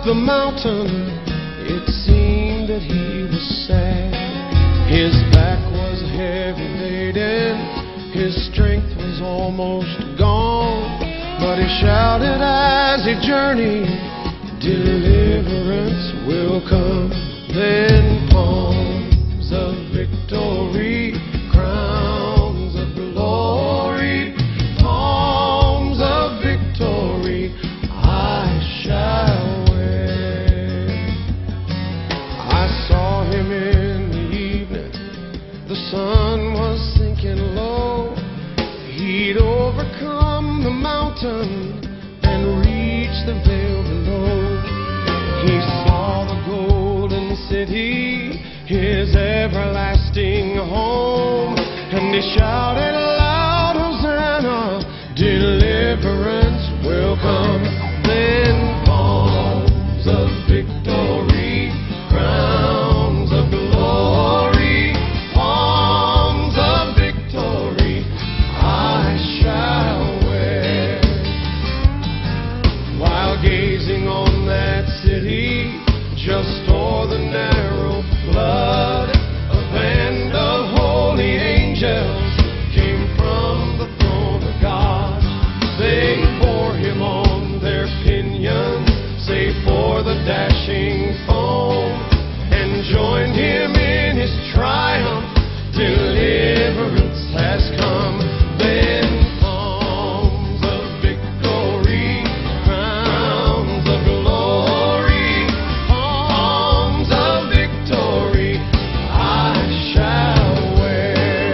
the mountain, it seemed that he was sad. His back was heavy laden, his strength was almost gone. But he shouted as he journeyed, deliverance will come. Then palms of victory, crowns of glory, palms of victory I shall wear. I saw him in the evening, the sun was sinking low. He'd overcome the mountain and reached the vale below. He saw the golden city, his everlasting home, and he shouted aloud, Hosanna, deliverance will come. Then palms of victory, crowns of glory, palms of victory I shall wear. While gazing on that city, just o'er the narrow flood, a band of holy angels came from the throne of God. They bore him on their pinions, save for the dashing foam, and joined him in his triumph. Deliverance has come. Then palms of victory, crowns of glory, palms of victory I shall wear.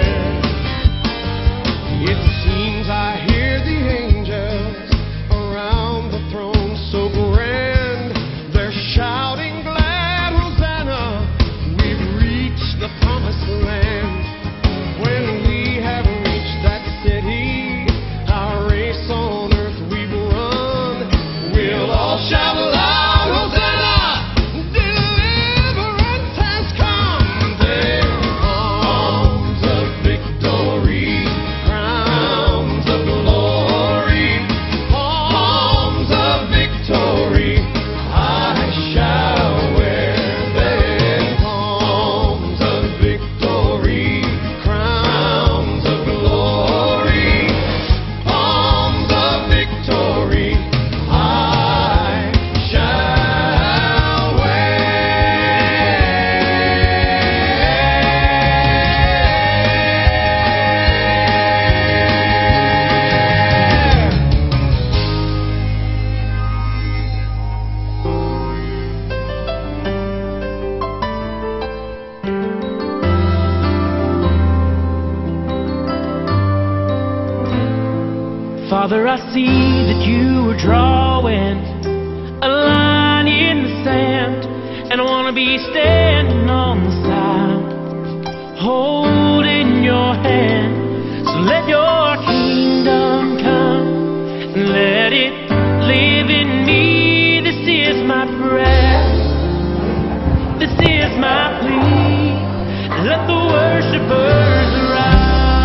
It seems I hear the angels around the throne so grand. They're shouting glad Hosanna, we've reached the promised land. When we have reached that city, our race on earth we've run, we'll all shout aloud, Hosanna, deliverance has come. There palms of victory, crowns of glory, palms of victory I shall wear. Then palms of victory, crowns of glory, palms of victory I shall Father, I see that you are drawing a line in the sand, and I want to be standing on the side, holding your hand. So let your kingdom come, and let it live in me. This is my prayer, this is my plea. Let the worshipers arise.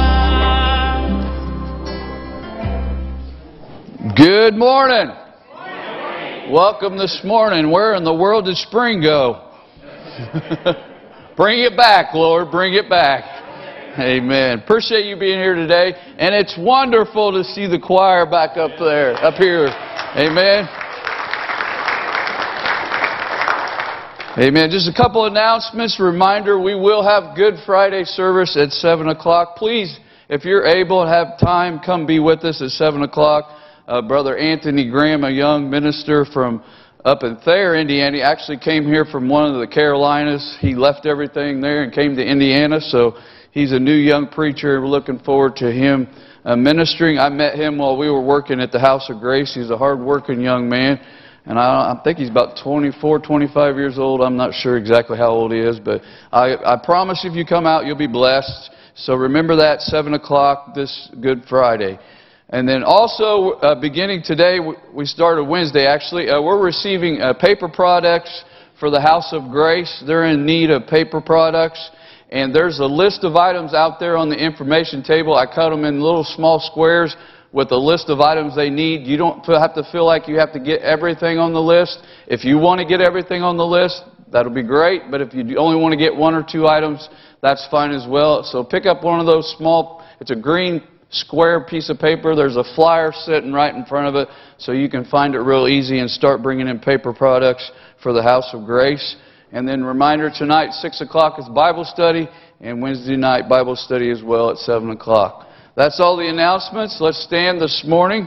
Good morning. Welcome this morning. Where in the world did spring go? Bring it back, Lord. Bring it back. Amen. Appreciate you being here today. And it's wonderful to see the choir back up here. Amen. Amen. Just a couple announcements. Reminder, we will have Good Friday service at 7 o'clock. Please, if you're able and have time, come be with us at 7 o'clock. Brother Anthony Graham, a young minister from up in Thayer, Indiana, he actually came here from one of the Carolinas. He left everything there and came to Indiana, so he's a new young preacher. We're looking forward to him ministering. I met him while we were working at the House of Grace. He's a hard-working young man, and I think he's about 24, 25 years old. I'm not sure exactly how old he is, but I promise if you come out, you'll be blessed. So remember that, 7 o'clock this Good Friday. And then also, beginning today, we started Wednesday actually, we're receiving paper products for the House of Grace. They're in need of paper products. And there's a list of items out there on the information table. I cut them in little small squares. with a list of items they need. You don't have to feel like you have to get everything on the list. If you want to get everything on the list, that'll be great. But if you only want to get 1 or 2 items, that's fine as well. So pick up one of those small, it's a green square piece of paper. There's a flyer sitting right in front of it, so you can find it real easy and start bringing in paper products for the House of Grace. And then reminder, tonight 6 o'clock is Bible study, and Wednesday night Bible study as well at 7 o'clock. That's all the announcements. Let's stand this morning.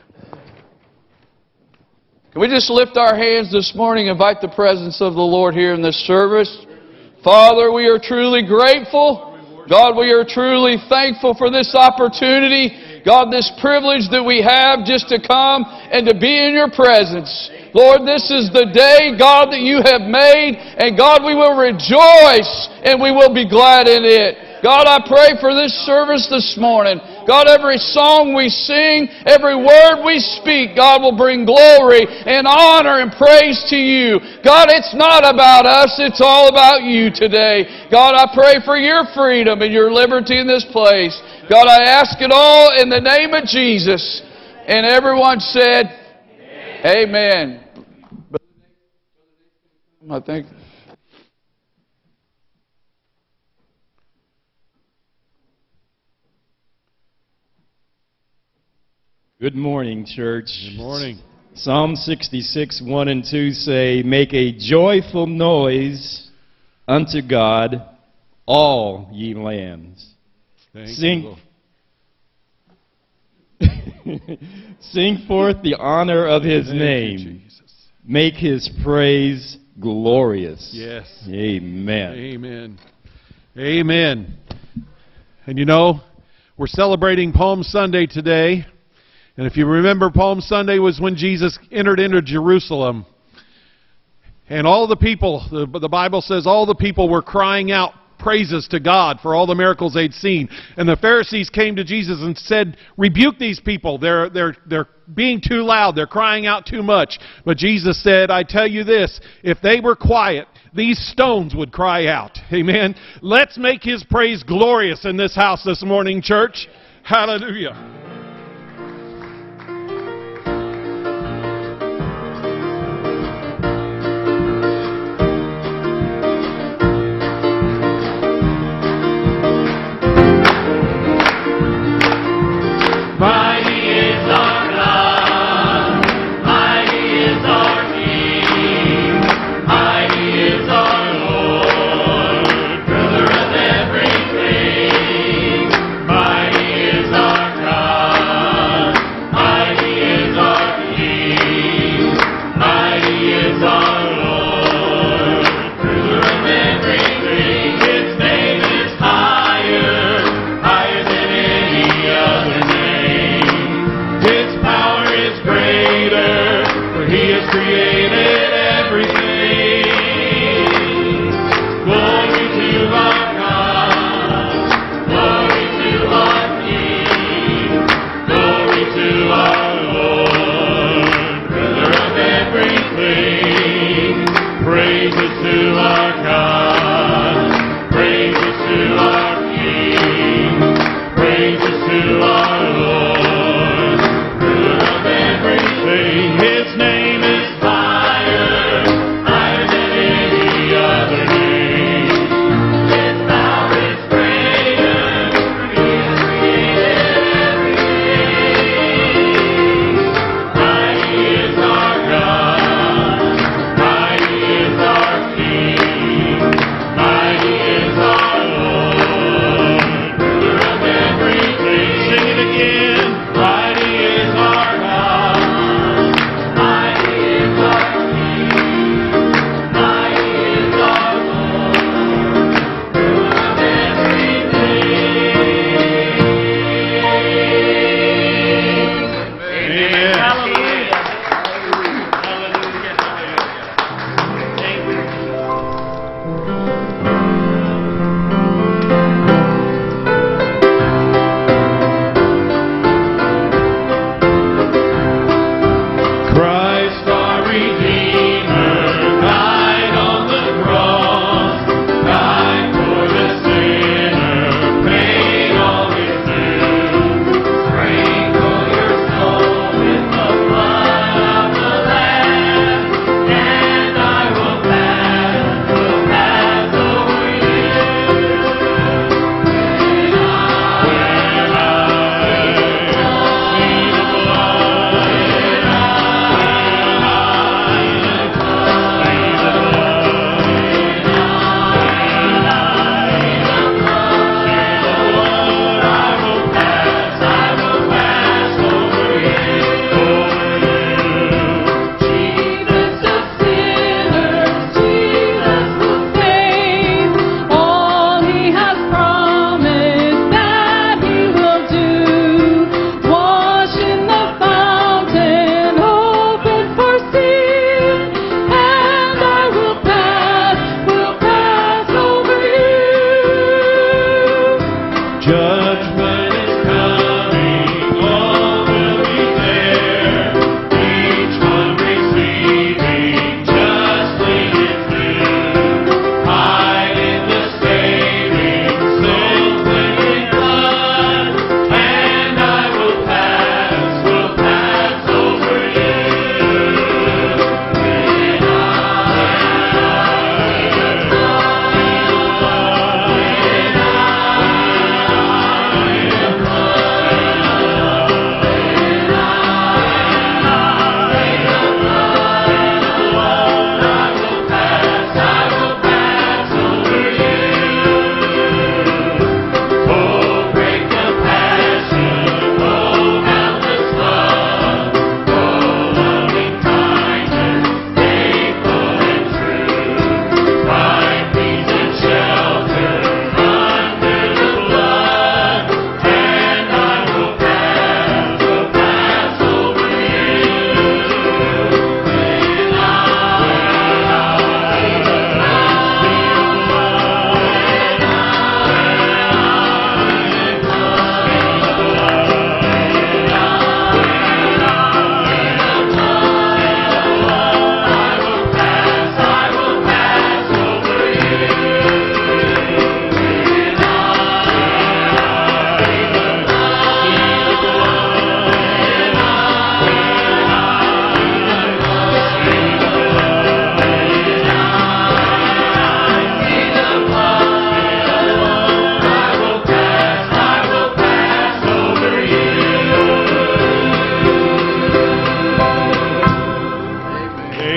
Can we just lift our hands this morning, invite the presence of the Lord here in this service? Father, we are truly grateful. God, we are truly thankful for this opportunity. God, this privilege that we have just to come and to be in your presence. Lord, this is the day, God, that you have made. And God, we will rejoice and we will be glad in it. God, I pray for this service this morning. God, every song we sing, every word we speak, God, will bring glory and honor and praise to you. God, it's not about us, it's all about you today. God, I pray for your freedom and your liberty in this place. God, I ask it all in the name of Jesus. And everyone said, Amen. I think. Good morning, church. Good morning. Psalm 66, 1 and 2 say, make a joyful noise unto God, all ye lands. Sing forth the honor of His name. Make His praise glorious. Yes. Amen. Amen. Amen. And you know, we're celebrating Palm Sunday today. And if you remember, Palm Sunday was when Jesus entered into Jerusalem. And all the people, the Bible says all the people were crying out praises to God for all the miracles they'd seen. And the Pharisees came to Jesus and said, rebuke these people. They're being too loud. They're crying out too much. But Jesus said, I tell you this, if they were quiet, these stones would cry out. Amen. Let's make His praise glorious in this house this morning, church. Hallelujah.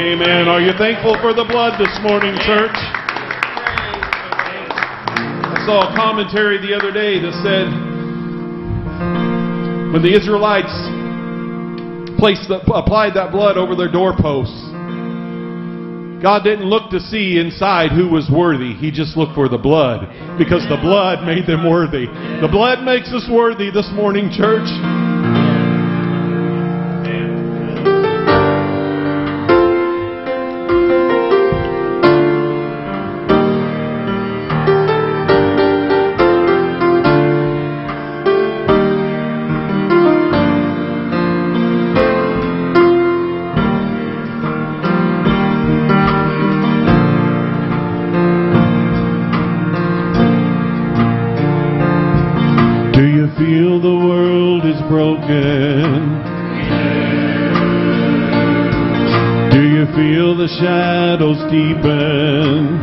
Amen. Are you thankful for the blood this morning, church? I saw a commentary the other day that said when the Israelites applied that blood over their doorposts, God didn't look to see inside who was worthy. He just looked for the blood, because the blood made them worthy. The blood makes us worthy this morning, church. Feel the world is broken. Do you feel the shadows deepen?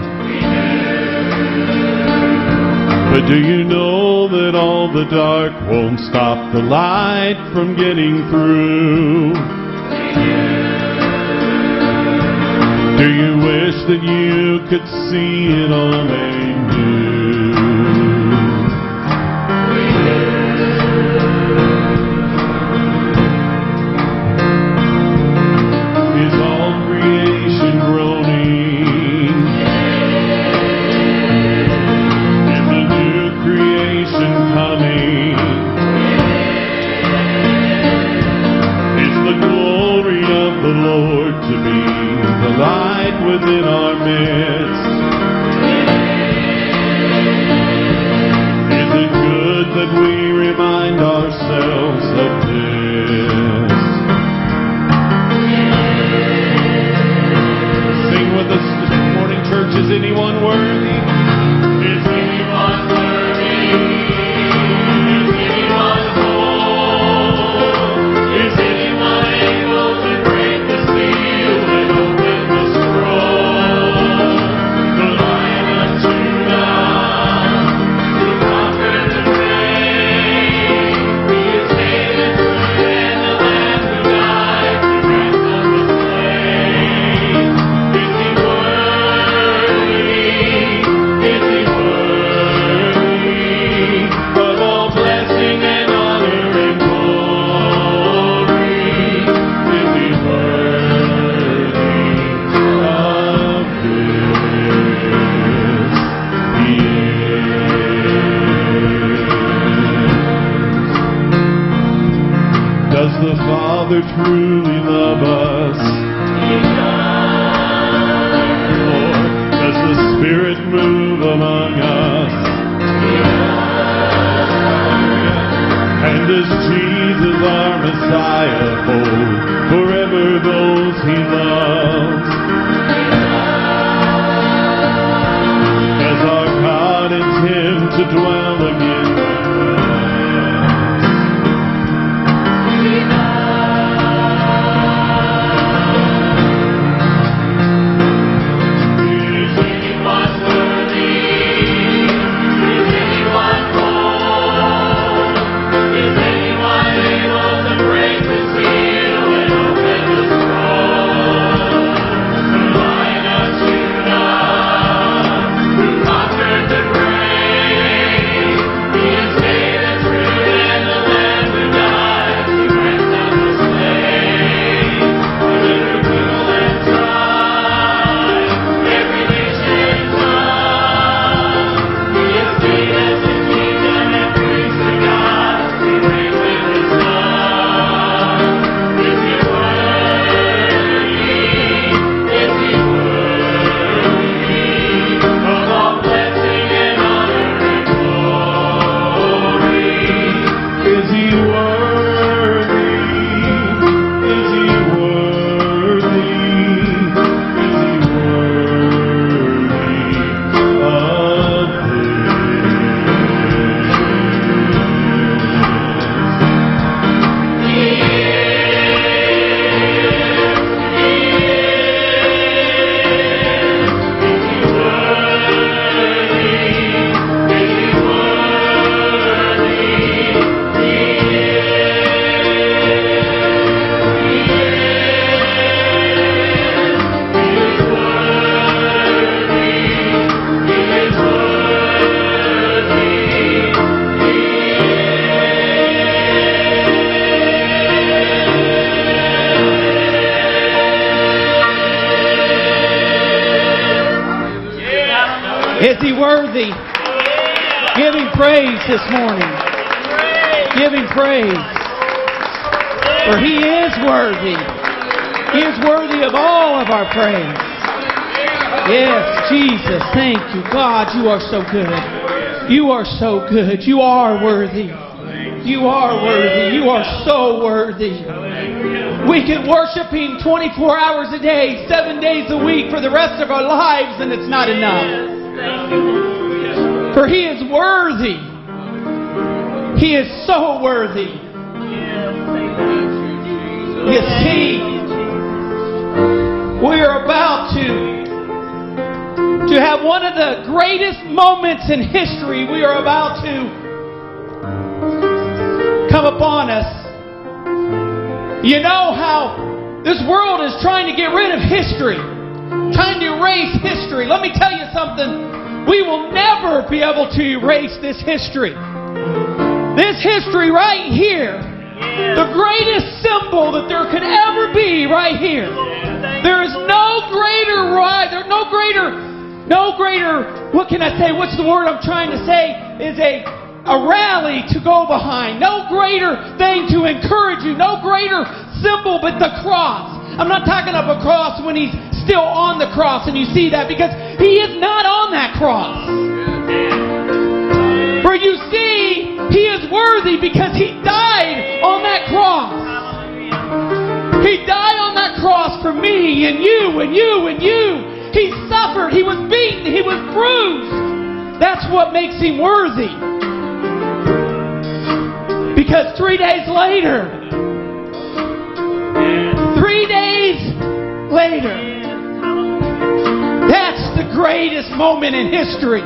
But do you know that all the dark won't stop the light from getting through? Do you wish that you could see it all they knew? Within our midst, is it good that we remind ourselves of this? Sing with us this morning, church. Is anyone worthy? Is anyone worthy? Is anyone whole? Is anyone able to break the seal and open the scroll? The Lion of Judah, who conquered the grave, He is David's root and the Lamb who died to ransom the slain. Is He worthy? Is He worthy of all blessing and honor and glory? Is He worthy of this? He is. Does the Father truly love us? Or does the Spirit move among us? And does Jesus, our Messiah, hold forever those He loves? Does our God intend to dwell again with us? Is He worthy? Give Him praise this morning. Give Him praise. For He is worthy. He is worthy of all of our praise. Yes, Jesus, thank you. God, you are so good. You are so good. You are worthy. You are worthy. You are so worthy. We can worship Him 24 hours a day, 7 days a week for the rest of our lives, and it's not enough. For He is worthy. He is so worthy. Yes, He. We are about to have one of the greatest moments in history. We are about to come upon us. You know how this world is trying to get rid of history, trying to erase history. Let me tell you something. We will never be able to erase this history. This history right here, the greatest symbol that there could ever be right here. There is no greater right, there's no greater, what can I say? What's the word I'm trying to say? Is a rally to go behind. No greater thing to encourage you. No greater symbol but the cross. I'm not talking of a cross when He's still on the cross and you see that, because He is not on that cross. For you see, He is worthy because He died on that cross. He died on that cross for me and you and you and you. He suffered. He was beaten. He was bruised. That's what makes Him worthy. Because 3 days later, 3 days later, that's the greatest moment in history.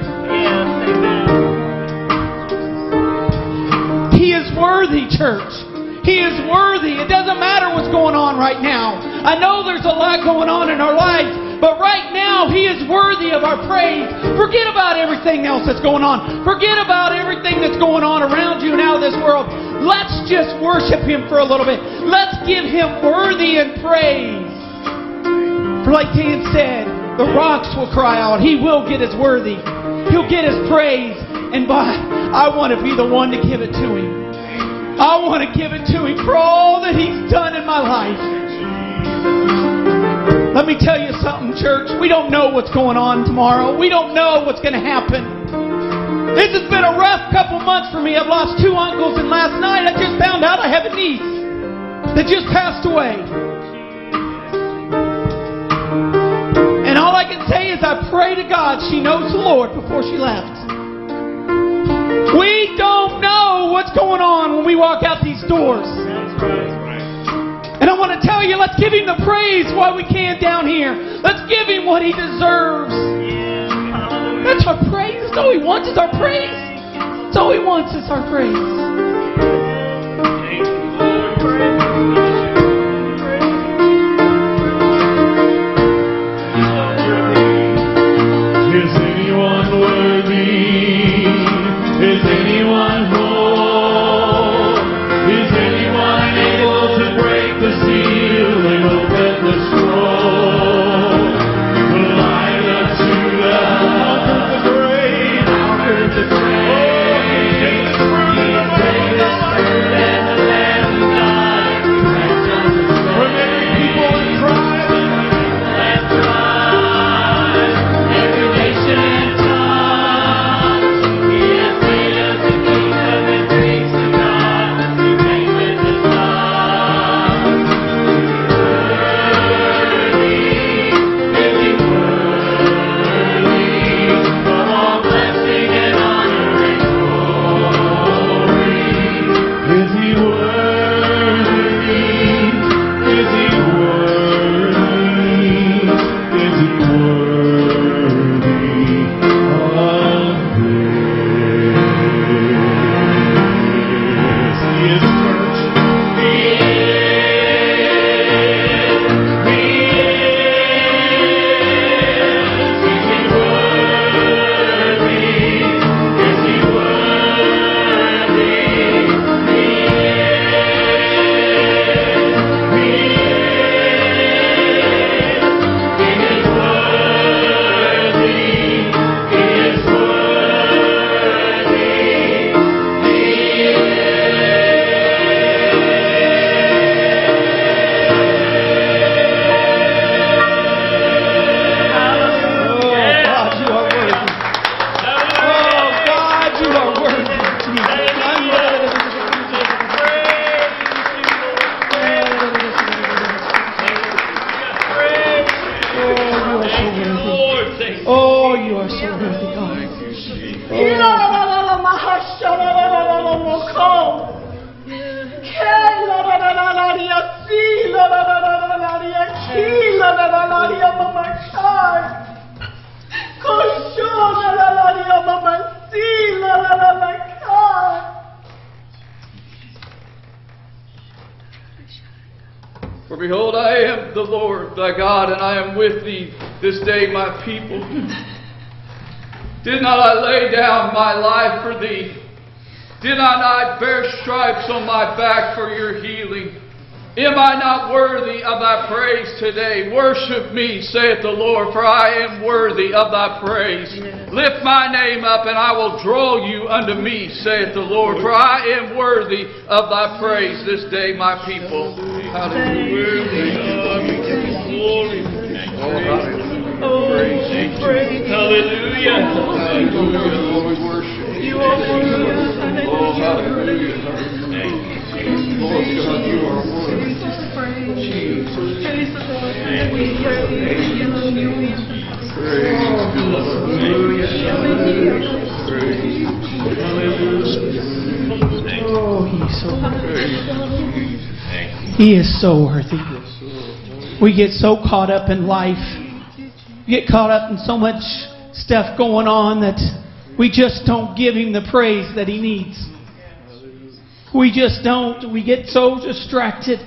He is worthy, church. He is worthy. It doesn't matter what's going on right now. I know there's a lot going on in our lives, but right now He is worthy of our praise. Forget about everything else that's going on. Forget about everything that's going on around you and out of this world. Let's just worship Him for a little bit. Let's give Him worthy and praise. For like Dan said, the rocks will cry out. He will get His worthy. He'll get His praise. And I want to be the one to give it to Him. I want to give it to Him for all that He's done in my life. Let me tell you something, church. We don't know what's going on tomorrow. We don't know what's going to happen. This has been a rough couple months for me. I've lost 2 uncles, and last night I just found out I have a niece that just passed away. And all I can say is I pray to God she knows the Lord before she left. We don't know what's going on when we walk out these doors. And I want to tell you, let's give Him the praise while we can down here. Let's give Him what He deserves. That's our praise. That's all He wants is our praise. That's all He wants is our praise. Is anyone worthy? Is anyone whole? Is anyone able to break the seal and open the scroll? The light unto the grave, out of the grave. He is greatest and the Lamb of God. worthy, God. For behold, I am the Lord thy God, and I am with thee this day, my people. Did not I lay down my life for thee? Did not I bear stripes on my back for your healing? Am I not worthy of thy praise today? Worship me, saith the Lord, for I am worthy of thy praise. Lift my name up, and I will draw you unto me, saith the Lord, for I am worthy of thy praise this day, my people. Hallelujah. Hallelujah. Lord, we worship you. Oh, hallelujah. Lord God, you are worthy. Jesus. We praise you. Oh, He's so worthy. He is so worthy. We get so caught up in life. We get caught up in so much stuff going on that we just don't give Him the praise that He needs. We just don't. We get so distracted.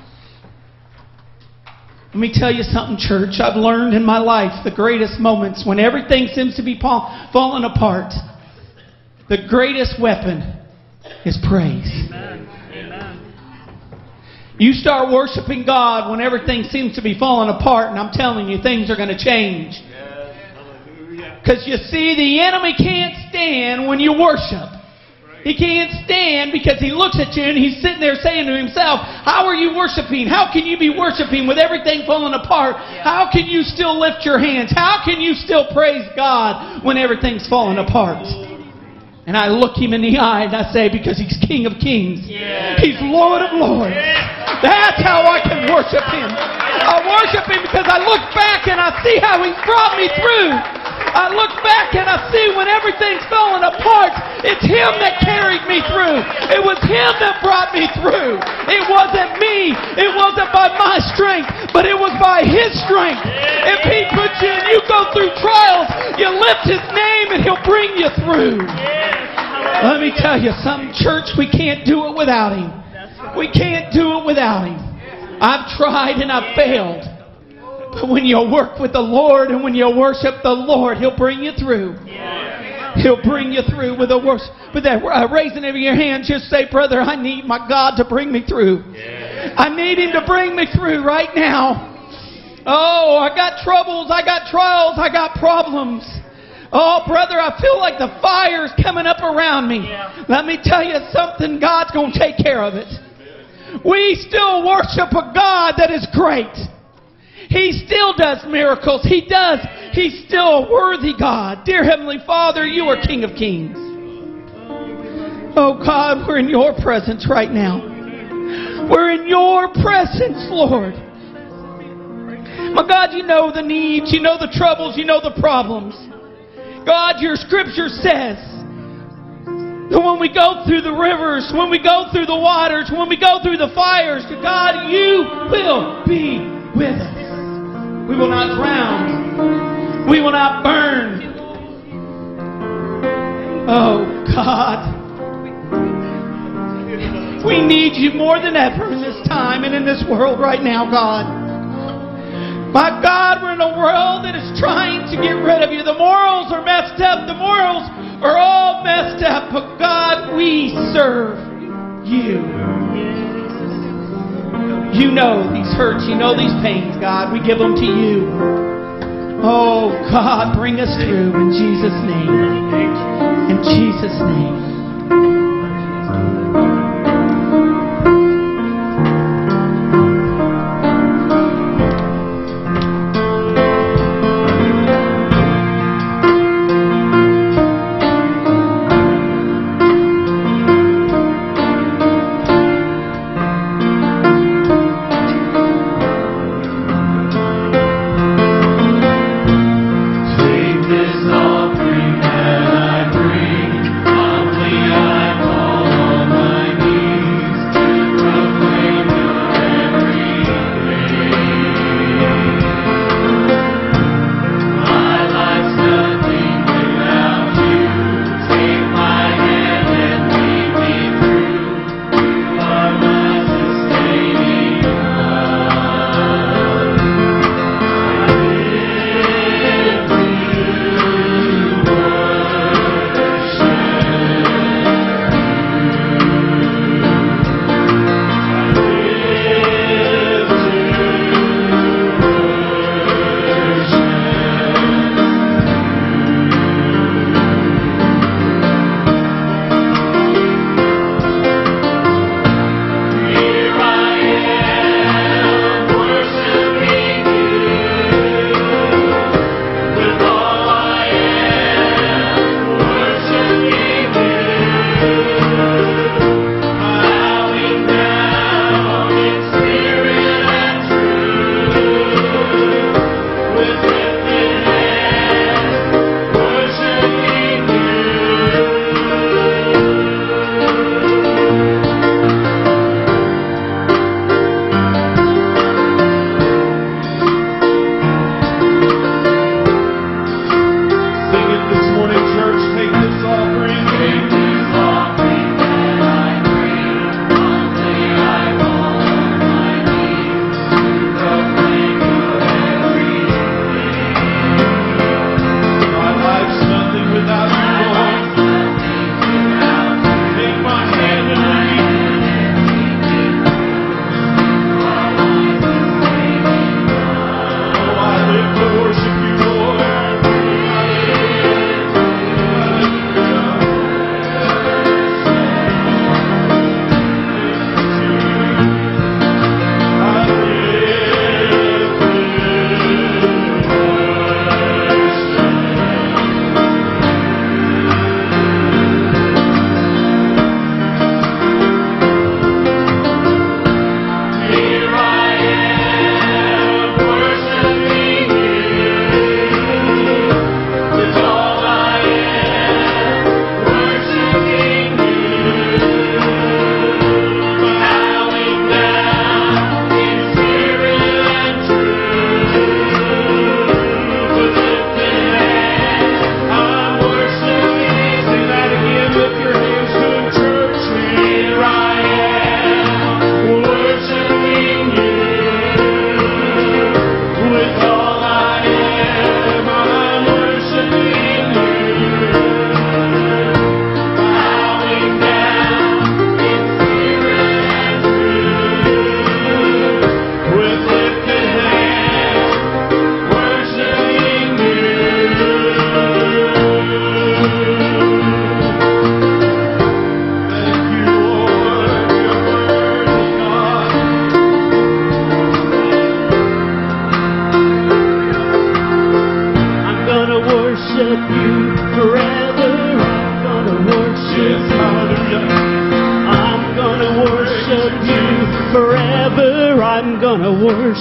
Let me tell you something, church. I've learned in my life the greatest moments when everything seems to be falling apart. The greatest weapon is praise. Amen. You start worshiping God when everything seems to be falling apart, and I'm telling you, things are going to change. Because you see, the enemy can't stand when you worship. He can't stand because he looks at you and he's sitting there saying to himself, how are you worshiping? How can you be worshiping with everything falling apart? How can you still lift your hands? How can you still praise God when everything's falling apart? And I look him in the eye and I say, because He's King of Kings. He's Lord of Lords. That's how I can worship Him. I worship Him because I look back and I see how He's brought me through. I look back and I see when everything's falling apart, it's Him that carried me through. It was Him that brought me through. It wasn't me. It wasn't by my strength, but it was by His strength. If He puts you and you go through trials, you lift His name and He'll bring you through. Let me tell you something, church, we can't do it without Him. We can't do it without Him. I've tried and I've failed. But when you work with the Lord and when you worship the Lord, He'll bring you through. He'll bring you through with a worship. With that raising of your hand, just say, brother, I need my God to bring me through. I need Him to bring me through right now. Oh, I got troubles, I got trials, I got problems. Oh, brother, I feel like the fire's coming up around me. Let me tell you something, God's going to take care of it. We still worship a God that is great. He still does miracles. He does. He's still a worthy God. Dear Heavenly Father, You are King of Kings. Oh God, we're in Your presence right now. We're in Your presence, Lord. My God, You know the needs. You know the troubles. You know the problems. God, Your Scripture says that when we go through the rivers, when we go through the waters, when we go through the fires, God, You will be with us. We will not drown. We will not burn. Oh, God. We need You more than ever in this time and in this world right now, God. My God, we're in a world that is trying to get rid of You. The morals are messed up. The morals are all messed up. But God, we serve You. You know these hurts. You know these pains, God. We give them to You. Oh, God, bring us through in Jesus' name. In Jesus' name. Take this offering.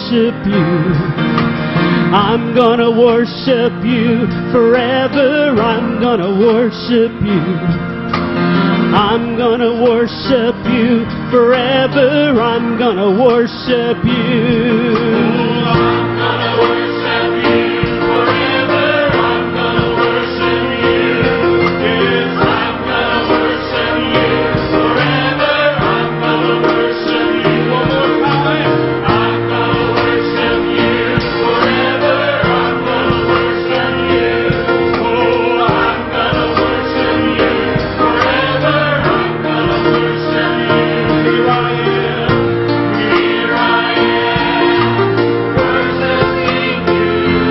worship you. I'm gonna worship you forever. I'm gonna worship you. I'm gonna worship you forever. I'm gonna worship you. I'm gonna worship you forever. I'm gonna worship you. Yes, I'm gonna worship you forever. I'm gonna worship you. One more time. I'm gonna worship you forever. I'm gonna worship you. Oh, I'm gonna worship you forever. I'm gonna worship you. Here I am. Here I am. Worshiping you.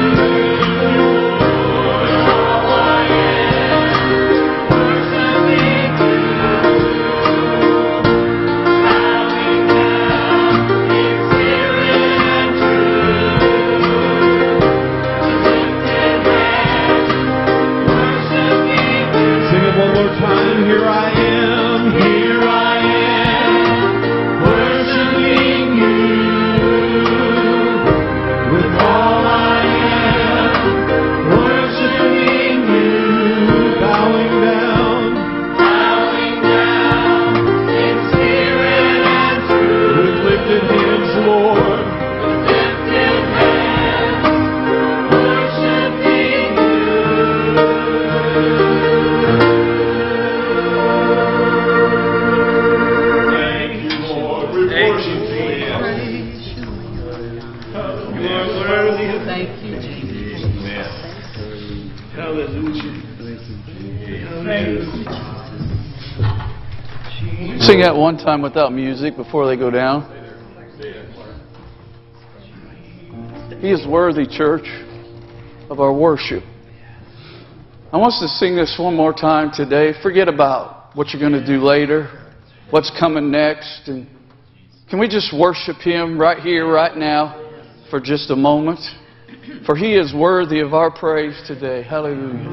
Lord, all I am. Worshiping you. Bowing down in spirit and truth. Lifted hands. Worshiping you. Sing it one more time. Here I am. Here I am, worshiping you with all I am, worshiping you, Bowing down. in spirit and truth, With lifted hands, Lord. lifted hands, worshiping Thank you, Lord. We worship you. You are worthy of Thank you, Jesus. Hallelujah. Sing that one time without music before they go down. He is worthy, church, of our worship. I want us to sing this one more time today. Forget about what you're going to do later, what's coming next. And can we just worship Him right here, right now, for just a moment? For He is worthy of our praise today. Hallelujah.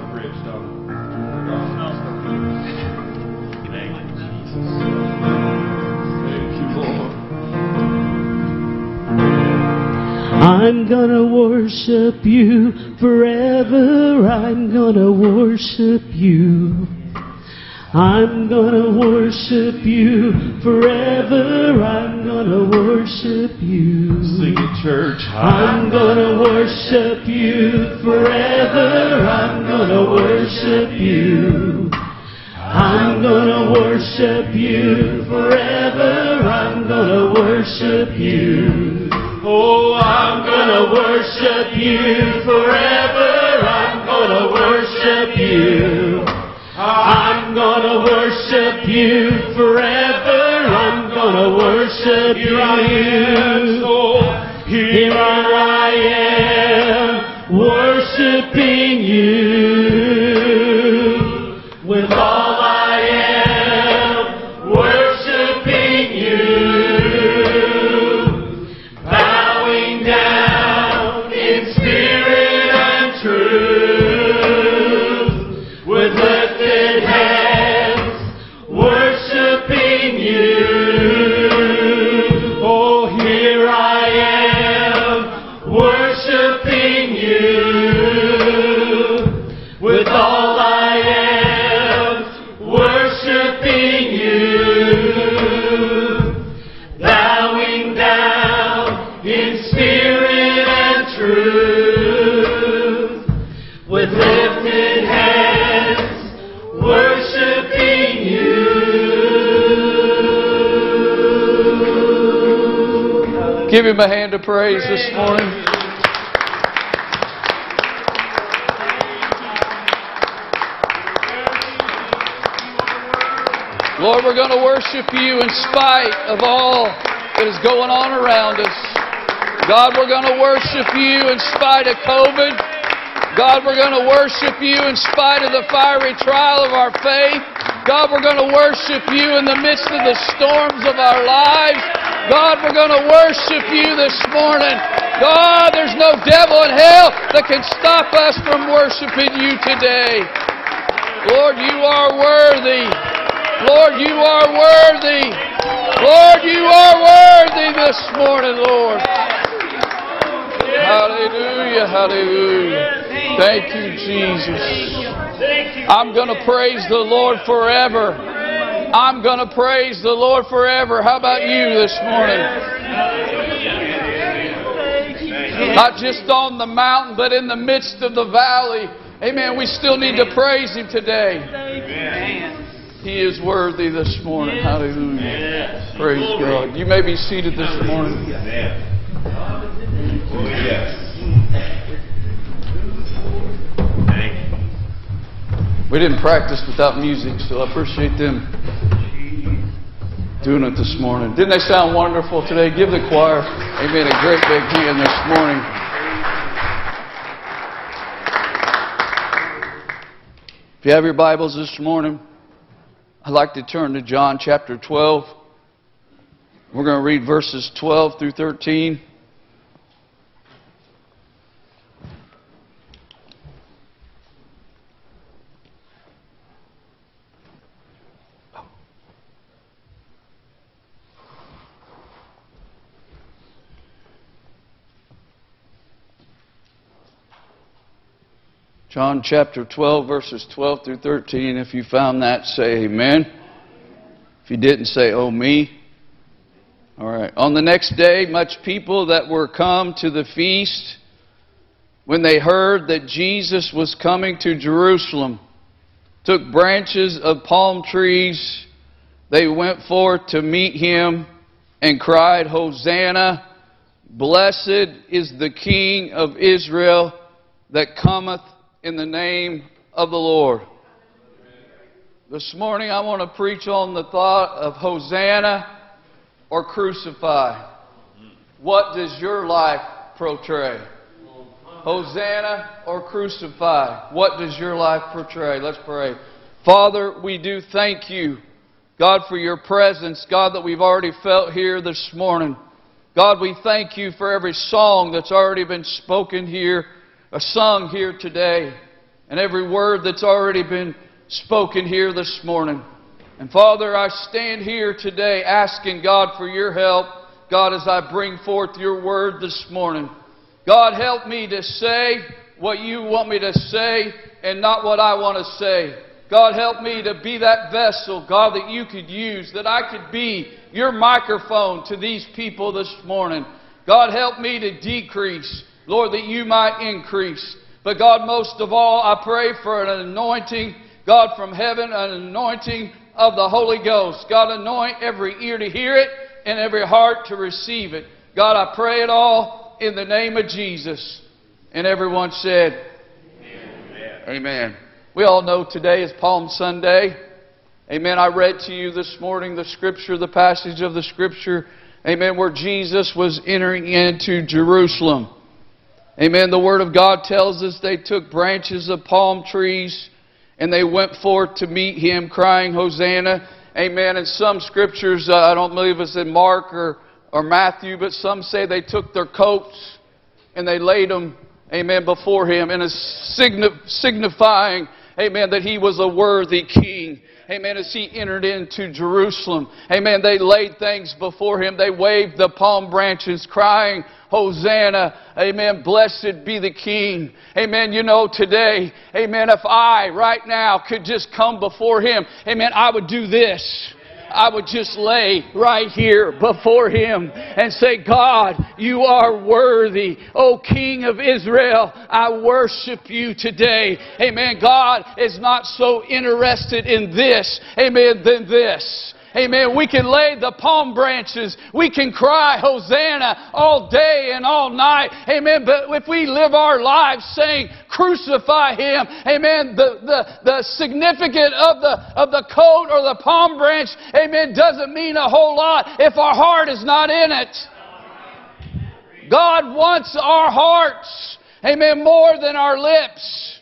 I'm gonna worship you forever. I'm gonna worship you. I'm gonna worship you forever. I'm gonna worship you. Sing it, church. I'm gonna worship you forever. I'm gonna worship you. I'm gonna worship you forever. I'm gonna worship you. Oh, I'm gonna worship you forever. I'm gonna worship you. I'm gonna worship you forever. I'm gonna worship you. Here I am, worshiping you with all I am, worshiping you, bowing down in spirit and truth, with lifted hands, worshiping you. Oh, here I am, worshiping you with all I am, worshiping you, bowing down in spirit and truth, with lifted hands, worshiping you. Give Him a hand of praise this morning. Lord, we're going to worship You in spite of all that is going on around us. God, we're going to worship You in spite of COVID. God, we're going to worship You in spite of the fiery trial of our faith. God, we're going to worship You in the midst of the storms of our lives. God, we're going to worship You this morning. God, there's no devil in hell that can stop us from worshiping You today. Lord, You are worthy. Lord, You are worthy. Lord, You are worthy this morning, Lord. Hallelujah, hallelujah. Thank you, Jesus. I'm going to praise the Lord forever. I'm going to praise the Lord forever. How about you this morning? Not just on the mountain, but in the midst of the valley. Amen. We still need to praise Him today. He is worthy this morning. Hallelujah. Praise God. You may be seated this morning. We didn't practice without music, so I appreciate them doing it this morning. Didn't they sound wonderful today? Give the choir, amen, a great big hand this morning. If you have your Bibles this morning, I'd like to turn to John chapter 12. We're going to read verses 12 through 13. John chapter 12, verses 12 through 13. If you found that, say amen. If you didn't, say, oh me. All right. On the next day, much people that were come to the feast, when they heard that Jesus was coming to Jerusalem, took branches of palm trees. They went forth to meet Him and cried, Hosanna! Blessed is the King of Israel that cometh in the name of the Lord. This morning I want to preach on the thought of Hosanna or crucify. What does your life portray? Hosanna or crucify? What does your life portray? Let's pray. Father, we do thank You, God, for Your presence, God, that we've already felt here this morning. God, we thank You for every song that's already been spoken here, sung here today, and every word that's already been spoken here this morning. And Father, I stand here today asking God for Your help, God, as I bring forth Your word this morning. God, help me to say what You want me to say and not what I want to say. God, help me to be that vessel, God, that You could use, that I could be Your microphone to these people this morning. God, help me to decrease, Lord, that You might increase. But God, most of all, I pray for an anointing, God, from heaven, an anointing of the Holy Ghost. God, anoint every ear to hear it and every heart to receive it. God, I pray it all in the name of Jesus. And everyone said, Amen. Amen. We all know today is Palm Sunday. Amen. I read to you this morning the scripture, the passage of the scripture, amen, where Jesus was entering into Jerusalem. Amen. The Word of God tells us they took branches of palm trees and they went forth to meet Him, crying, Hosanna. Amen. In some scriptures, I don't believe it's in Mark or Matthew, but some say they took their coats and they laid them, amen, before Him, and it's signifying, amen, that He was a worthy King. Amen. As He entered into Jerusalem. Amen. They laid things before Him. They waved the palm branches crying, Hosanna. Amen. Blessed be the King. Amen. You know, today, amen, if I right now could just come before Him, amen, I would do this. I would just lay right here before Him and say, God, You are worthy. O King of Israel, I worship You today. Amen. God is not so interested in this, amen, than this. Amen. We can lay the palm branches. We can cry Hosanna all day and all night. Amen. But if we live our lives saying crucify Him, amen, the significance of the coat or the palm branch, amen, doesn't mean a whole lot if our heart is not in it. God wants our hearts, amen, more than our lips.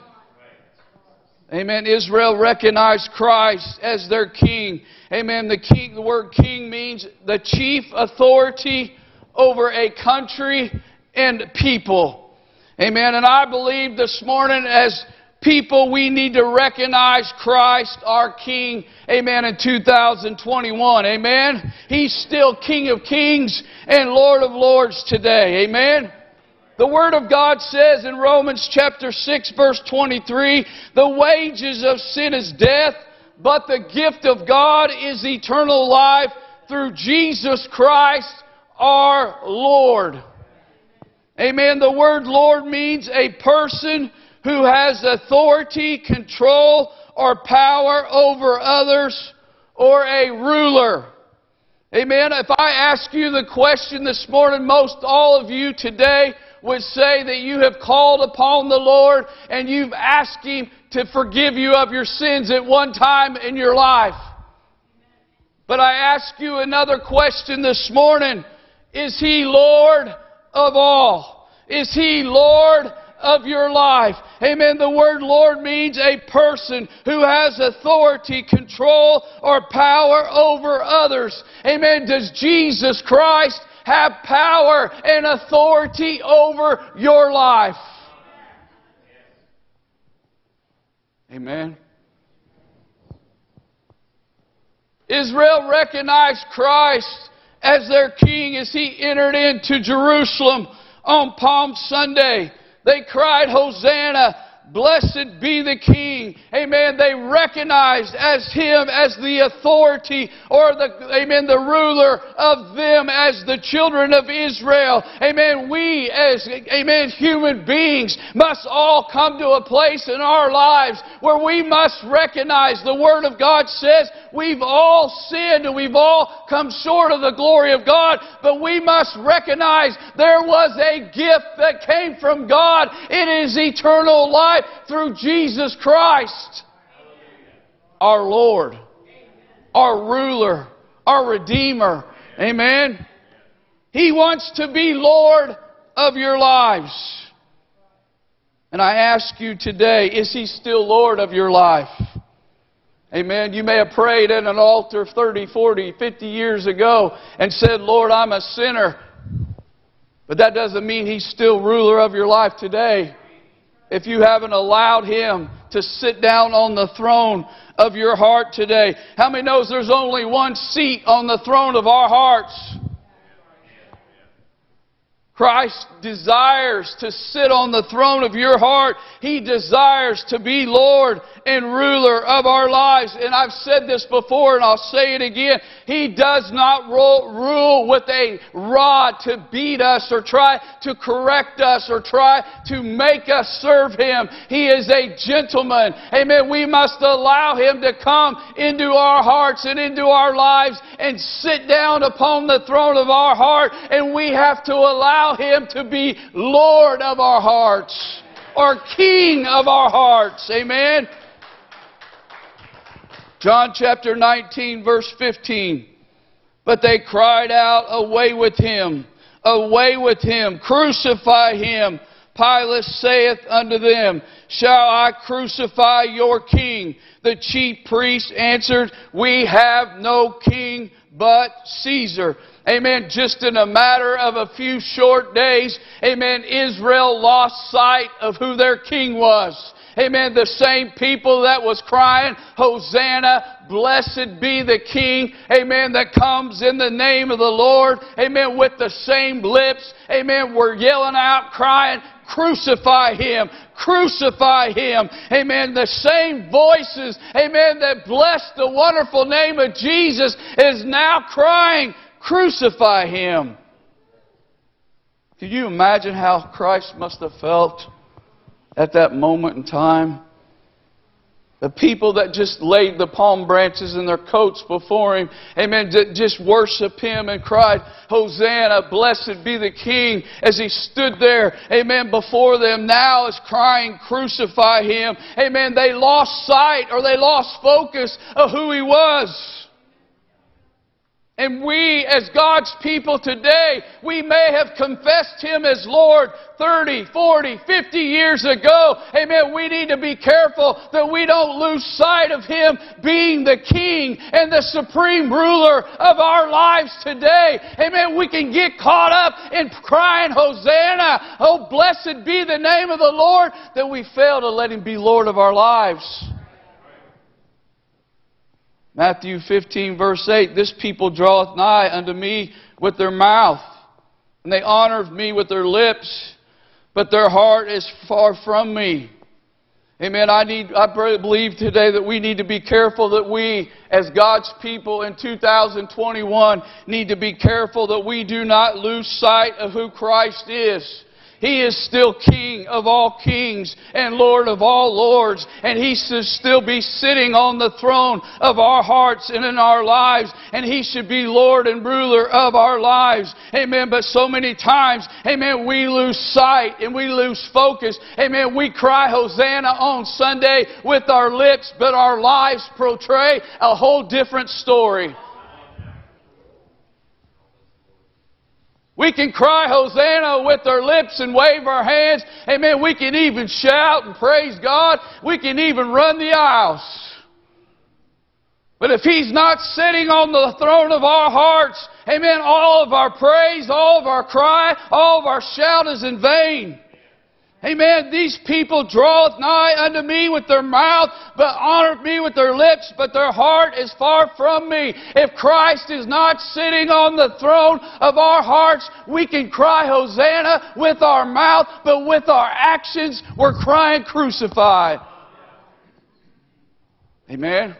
Amen. Israel recognized Christ as their king. Amen. The word king means the chief authority over a country and people. Amen. And I believe this morning as people we need to recognize Christ our King. Amen. In 2021. Amen. He's still King of Kings and Lord of Lords today. Amen. The Word of God says in Romans chapter 6, verse 23, the wages of sin is death, but the gift of God is eternal life through Jesus Christ our Lord. Amen. The word Lord means a person who has authority, control, or power over others, or a ruler. Amen. If I ask you the question this morning, most all of you today would say that you have called upon the Lord and you've asked Him to forgive you of your sins at one time in your life. But I ask you another question this morning. Is He Lord of all? Is He Lord of your life? Amen. The word Lord means a person who has authority, control, or power over others. Amen. Does Jesus Christ have power and authority over your life? Amen. Israel recognized Christ as their king as He entered into Jerusalem on Palm Sunday. They cried, Hosanna, blessed be the King. Amen. They recognized as Him as the authority or the ruler of them as the children of Israel. Amen. We as, human beings must all come to a place in our lives where we must recognize the Word of God says we've all sinned and we've all come short of the glory of God, but we must recognize there was a gift that came from God. It is eternal life through Jesus Christ, our Lord, our ruler, our Redeemer. Amen. He wants to be Lord of your lives. And I ask you today, is He still Lord of your life? Amen. You may have prayed at an altar 30, 40, 50 years ago and said, Lord, I'm a sinner. But that doesn't mean He's still ruler of your life today. If you haven't allowed Him to sit down on the throne of your heart today. How many knows there's only one seat on the throne of our hearts? Christ desires to sit on the throne of your heart. He desires to be Lord and ruler of our lives. And I've said this before and I'll say it again. He does not rule with a rod to beat us or try to correct us or try to make us serve Him. He is a gentleman. Amen. We must allow Him to come into our hearts and into our lives and sit down upon the throne of our heart. And we have to allow Him to be Lord of our hearts or King of our hearts. Amen. John chapter 19 verse 15. But they cried out, away with Him, away with Him, crucify Him. Pilate saith unto them, shall I crucify your king? The chief priests answered, we have no king but Caesar. Amen. Just in a matter of a few short days, amen, Israel lost sight of who their king was. Amen. The same people that was crying, Hosanna, blessed be the King, amen, that comes in the name of the Lord, amen, with the same lips, amen, were yelling out, crying, crucify Him, crucify Him. Amen. The same voices, amen, that blessed the wonderful name of Jesus is now crying, crucify Him. Can you imagine how Christ must have felt at that moment in time? The people that just laid the palm branches in their coats before Him, amen, just worship Him and cried, Hosanna, blessed be the King, as He stood there, amen, before them, now is crying, crucify Him. Amen. They lost sight or they lost focus of who He was. And we, as God's people today, we may have confessed Him as Lord 30, 40, 50 years ago. Amen. We need to be careful that we don't lose sight of Him being the King and the supreme ruler of our lives today. Amen. We can get caught up in crying, Hosanna, oh, blessed be the name of the Lord, that we fail to let Him be Lord of our lives. Matthew 15 verse 8, this people draweth nigh unto me with their mouth, and they honor me with their lips, but their heart is far from me. Amen. I believe today that we need to be careful that we, as God's people in 2021, need to be careful that we do not lose sight of who Christ is. He is still King of all kings and Lord of all lords. And He should still be sitting on the throne of our hearts and in our lives. And He should be Lord and ruler of our lives. Amen. But so many times, amen, we lose sight and we lose focus. Amen. We cry Hosanna on Sunday with our lips, but our lives portray a whole different story. We can cry Hosanna with our lips and wave our hands. Amen. We can even shout and praise God. We can even run the aisles. But if He's not sitting on the throne of our hearts, amen, all of our praise, all of our cry, all of our shout is in vain. Amen. These people draweth nigh unto me with their mouth, but honor me with their lips, but their heart is far from me. If Christ is not sitting on the throne of our hearts, we can cry Hosanna with our mouth, but with our actions, we're crying crucified. Amen.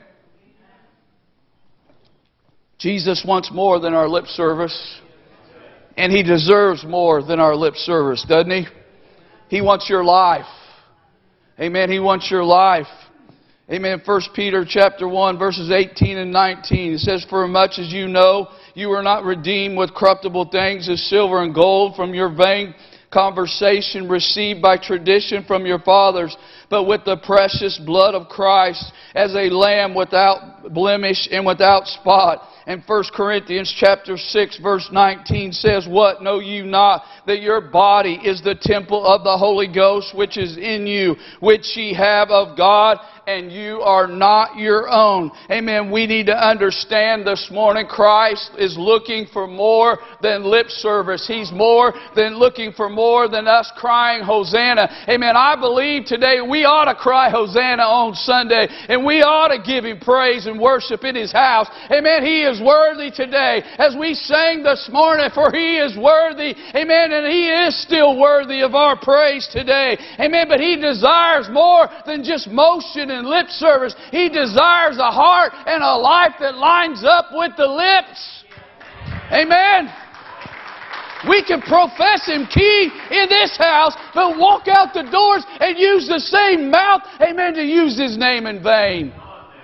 Jesus wants more than our lip service, and He deserves more than our lip service, doesn't He? He wants your life. Amen. He wants your life. Amen. 1 Peter chapter 1, verses 18 and 19. It says, For much as you know, you were not redeemed with corruptible things as silver and gold from your vain conversation received by tradition from your fathers, but with the precious blood of Christ as a lamb without blemish and without spot. And 1 Corinthians chapter 6 verse 19 says, What, know you not that your body is the temple of the Holy Ghost which is in you, which ye have of God, and you are not your own. Amen. We need to understand this morning Christ is looking for more than lip service. He's looking for more than us crying Hosanna. Amen. I believe today we ought to cry Hosanna on Sunday, and we ought to give Him praise and worship in His house. Amen. He is worthy today. As we sang this morning, for He is worthy. Amen. And He is still worthy of our praise today. Amen. But He desires more than just motion and lip service. He desires a heart and a life that lines up with the lips. Amen. We can profess Him King in this house, but walk out the doors and use the same mouth, amen, to use His name in vain.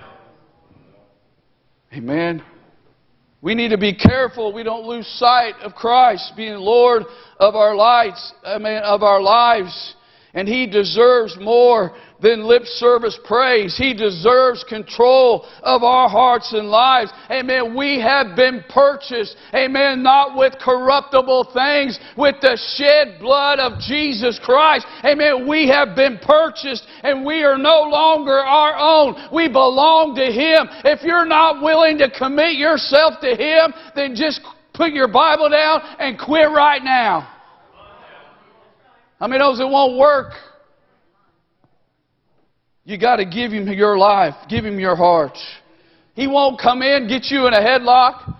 Amen. We need to be careful we don't lose sight of Christ being Lord of our lives, of our lives. And He deserves more than lip service praise. He deserves control of our hearts and lives. Amen. We have been purchased. Amen. Not with corruptible things, with the shed blood of Jesus Christ. Amen. We have been purchased, and we are no longer our own. We belong to Him. If you're not willing to commit yourself to Him, then just put your Bible down and quit right now. How many knows it won't work? You got to give Him your life. Give Him your heart. He won't come in, get you in a headlock.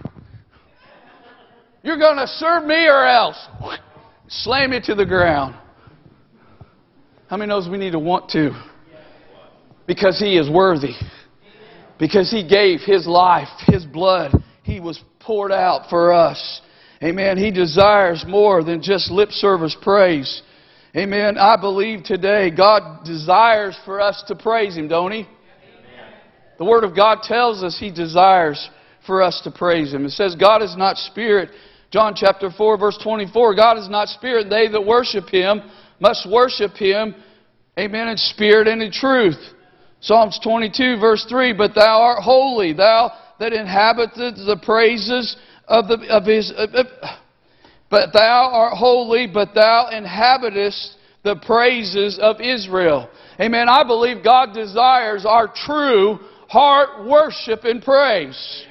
You're going to serve me or else. Slam you to the ground. How many knows we need to want to? Because He is worthy. Because He gave His life, His blood. He was poured out for us. Amen. He desires more than just lip service praise. Amen. I believe today God desires for us to praise Him, don't He? Amen. The Word of God tells us He desires for us to praise Him. It says God is not spirit. John chapter 4 verse 24. God is not spirit. They that worship Him must worship Him. Amen. In spirit and in truth. Psalms 22 verse 3. But Thou art holy, Thou that inhabitest the praises of His. But Thou art holy, but Thou inhabitest the praises of Israel. Amen. I believe God desires our true heart worship and praise.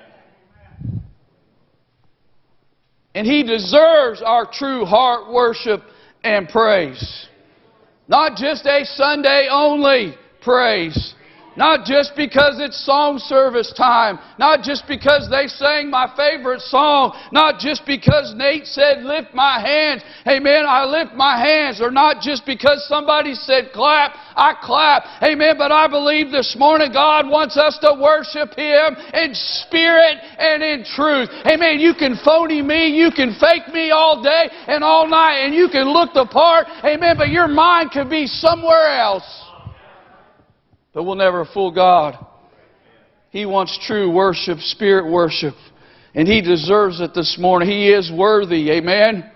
And He deserves our true heart worship and praise. Not just a Sunday only praise. Not just because it's song service time. Not just because they sang my favorite song. Not just because Nate said, lift my hands. Amen, I lift my hands. Or not just because somebody said clap, I clap. Amen, but I believe this morning God wants us to worship Him in spirit and in truth. Amen, you can phony me, you can fake me all day and all night, and you can look the part. Amen, but your mind could be somewhere else. But we'll never fool God. He wants true worship, spirit worship. And He deserves it this morning. He is worthy. Amen?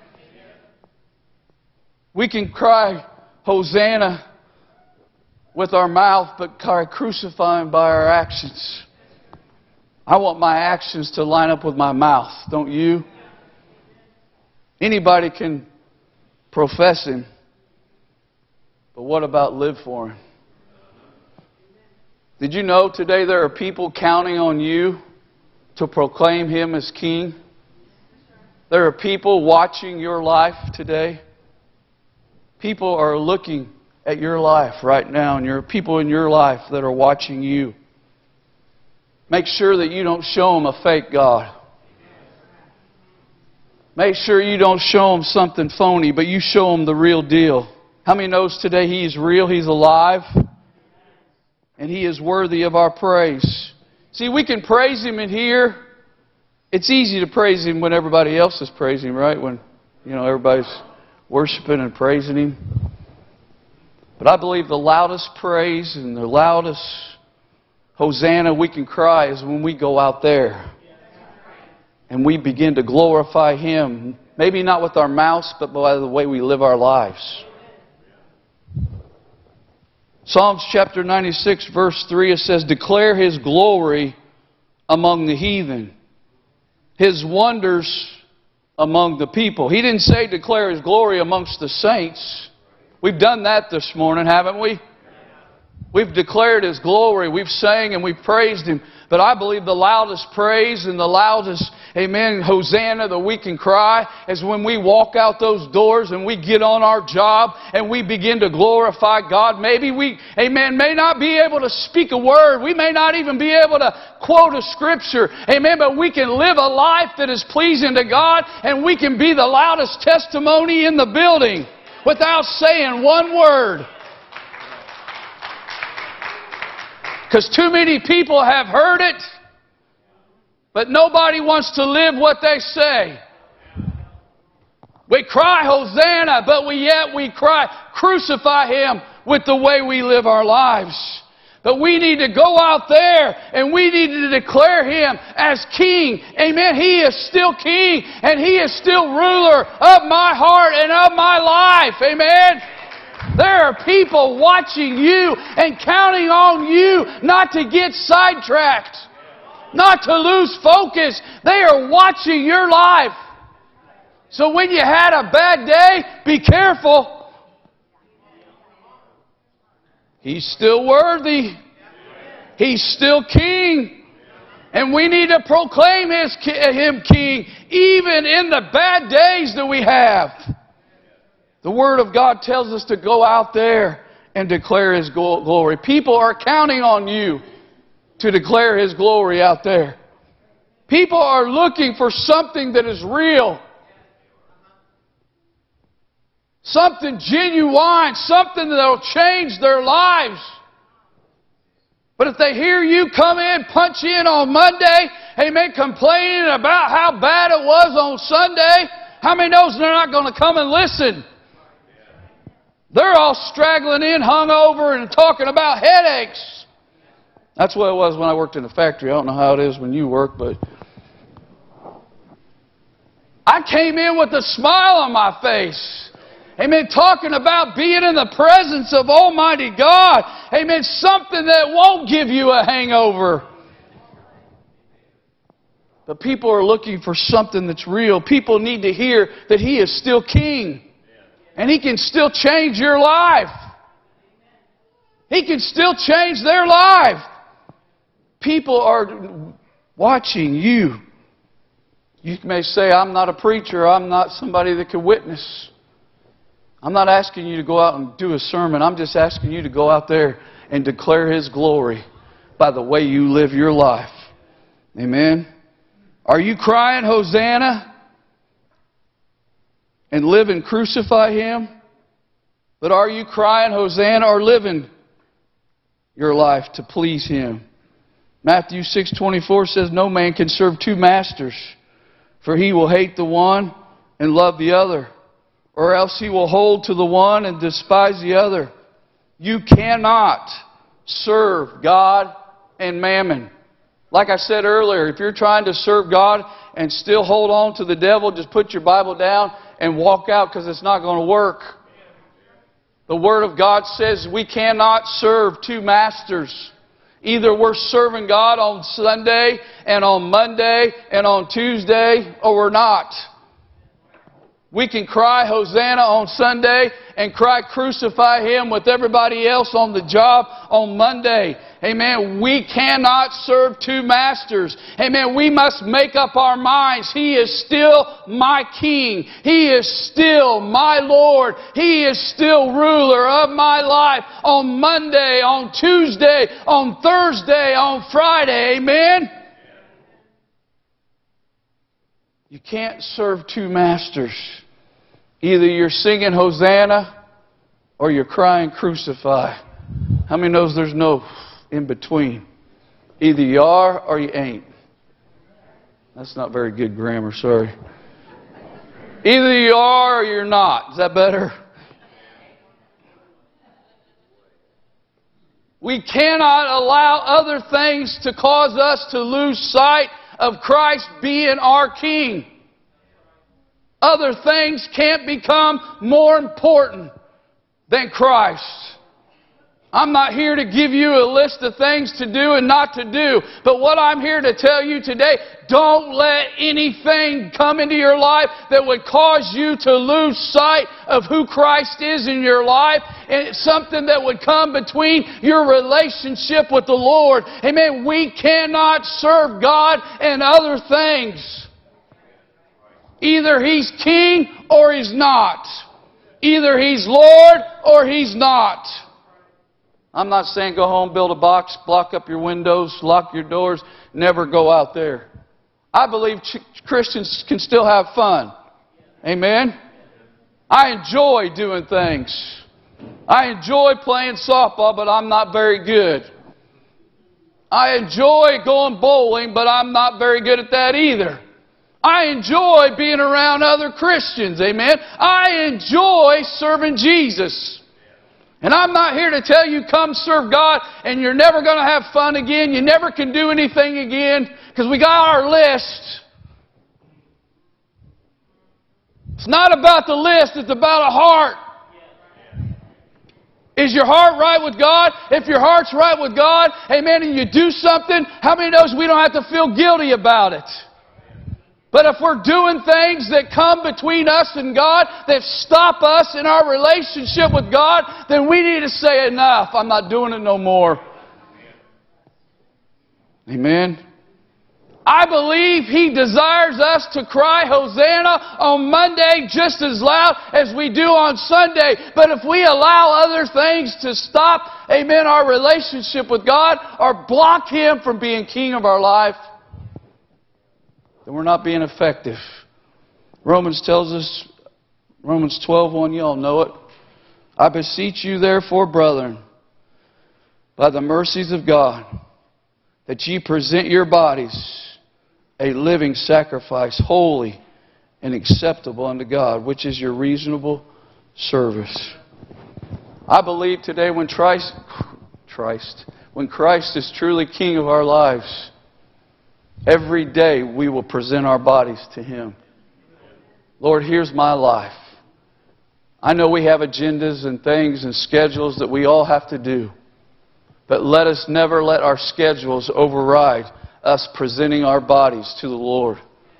We can cry Hosanna with our mouth, but crucify Him by our actions. I want my actions to line up with my mouth, don't you? Anybody can profess Him. But what about live for Him? Did you know today there are people counting on you to proclaim Him as King? There are people watching your life today. People are looking at your life right now, and there are people in your life that are watching you. Make sure that you don't show them a fake God. Make sure you don't show them something phony, but you show them the real deal. How many knows today He is real, He's alive? And He is worthy of our praise. See, we can praise Him in here. It's easy to praise Him when everybody else is praising Him, right? When, everybody's worshiping and praising Him. But I believe the loudest praise and the loudest Hosanna we can cry is when we go out there and we begin to glorify Him. Maybe not with our mouths, but by the way we live our lives. Psalms chapter 96 verse 3, it says, declare His glory among the heathen, His wonders among the people. He didn't say declare His glory amongst the saints. We've done that this morning, haven't we? We've declared His glory. We've sang and we've praised Him. But I believe the loudest praise and the loudest, amen, Hosanna that we can cry is when we walk out those doors and we get on our job and we begin to glorify God. Maybe we, amen, may not be able to speak a word. We may not even be able to quote a scripture. Amen, but we can live a life that is pleasing to God, and we can be the loudest testimony in the building without saying one word. Because too many people have heard it, but nobody wants to live what they say. We cry Hosanna, but yet we cry crucify Him with the way we live our lives. But we need to go out there and we need to declare Him as King. Amen. He is still King and He is still ruler of my heart and of my life. Amen. There are people watching you and counting on you not to get sidetracked, not to lose focus. They are watching your life. So when you had a bad day, be careful. He's still worthy. He's still King. And we need to proclaim Him King even in the bad days that we have. The Word of God tells us to go out there and declare His glory. People are counting on you to declare His glory out there. People are looking for something that is real. Something genuine. Something that will change their lives. But if they hear you come in, punch in on Monday, amen, complaining about how bad it was on Sunday, how many knows they're not going to come and listen? They're all straggling in, hungover, and talking about headaches. That's what it was when I worked in the factory. I don't know how it is when you work, but I came in with a smile on my face. Amen. Talking about being in the presence of Almighty God. Amen. Something that won't give you a hangover. But people are looking for something that's real. People need to hear that He is still King. And He can still change your life. He can still change their life. People are watching you. You may say, I'm not a preacher. I'm not somebody that can witness. I'm not asking you to go out and do a sermon. I'm just asking you to go out there and declare His glory by the way you live your life. Amen? Are you crying, Hosanna, and live and crucify Him? But are you crying, Hosanna, or living your life to please Him? Matthew 6:24 says, no man can serve two masters, for he will hate the one and love the other, or else he will hold to the one and despise the other. You cannot serve God and mammon. Like I said earlier, if you're trying to serve God and still hold on to the devil, just put your Bible down and walk out, because it's not going to work. The Word of God says we cannot serve two masters. Either we're serving God on Sunday and on Monday and on Tuesday, or we're not. We can cry Hosanna on Sunday and cry crucify Him with everybody else on the job on Monday. Amen. We cannot serve two masters. Amen. We must make up our minds. He is still my King. He is still my Lord. He is still ruler of my life on Monday, on Tuesday, on Thursday, on Friday. Amen. You can't serve two masters. Either you're singing Hosanna or you're crying crucify. How many knows there's no in between? Either you are or you ain't. That's not very good grammar, sorry. Either you are or you're not. Is that better? We cannot allow other things to cause us to lose sight of Christ being our King. Other things can't become more important than Christ. I'm not here to give you a list of things to do and not to do. But what I'm here to tell you today, don't let anything come into your life that would cause you to lose sight of who Christ is in your life. And it's something that would come between your relationship with the Lord. Amen. We cannot serve God and other things. Either He's King or He's not. Either He's Lord or He's not. I'm not saying go home, build a box, block up your windows, lock your doors, never go out there. I believe Christians can still have fun. Amen? I enjoy doing things. I enjoy playing softball, but I'm not very good. I enjoy going bowling, but I'm not very good at that either. I enjoy being around other Christians. Amen. I enjoy serving Jesus. And I'm not here to tell you come serve God and you're never going to have fun again. You never can do anything again, because we got our list. It's not about the list. It's about a heart. Is your heart right with God? If your heart's right with God, amen, and you do something, how many knows we don't have to feel guilty about it? But if we're doing things that come between us and God, that stop us in our relationship with God, then we need to say enough. I'm not doing it no more. Amen. I believe He desires us to cry Hosanna on Monday just as loud as we do on Sunday. But if we allow other things to stop, amen, our relationship with God or block Him from being King of our life, then we're not being effective. Romans tells us, Romans 12:1, you all know it. I beseech you therefore, brethren, by the mercies of God, that ye present your bodies a living sacrifice, holy and acceptable unto God, which is your reasonable service. I believe today when Christ is truly King of our lives, every day we will present our bodies to Him. Lord, here's my life. I know we have agendas and things and schedules that we all have to do. But let us never let our schedules override us presenting our bodies to the Lord.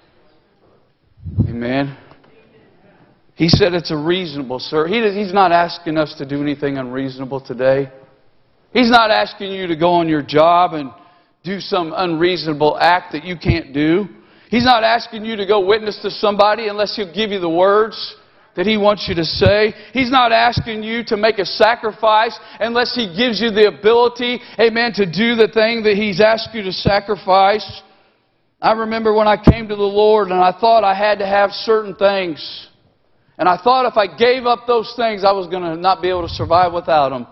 Amen. He said it's a reasonable service. He's not asking us to do anything unreasonable today. He's not asking you to go on your job and do some unreasonable act that you can't do. He's not asking you to go witness to somebody unless He'll give you the words. that He wants you to say. He's not asking you to make a sacrifice unless He gives you the ability, amen, to do the thing that He's asked you to sacrifice. I remember when I came to the Lord and I thought I had to have certain things. And I thought if I gave up those things, I was going to not be able to survive without them.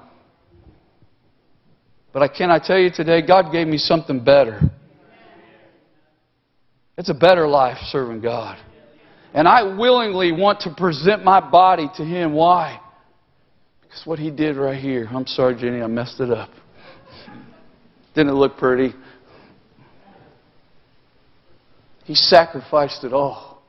But can I tell you today, God gave me something better. It's a better life serving God. And I willingly want to present my body to Him. Why? Because what He did right here. I'm sorry, Jenny, I messed it up. Didn't it look pretty? He sacrificed it all.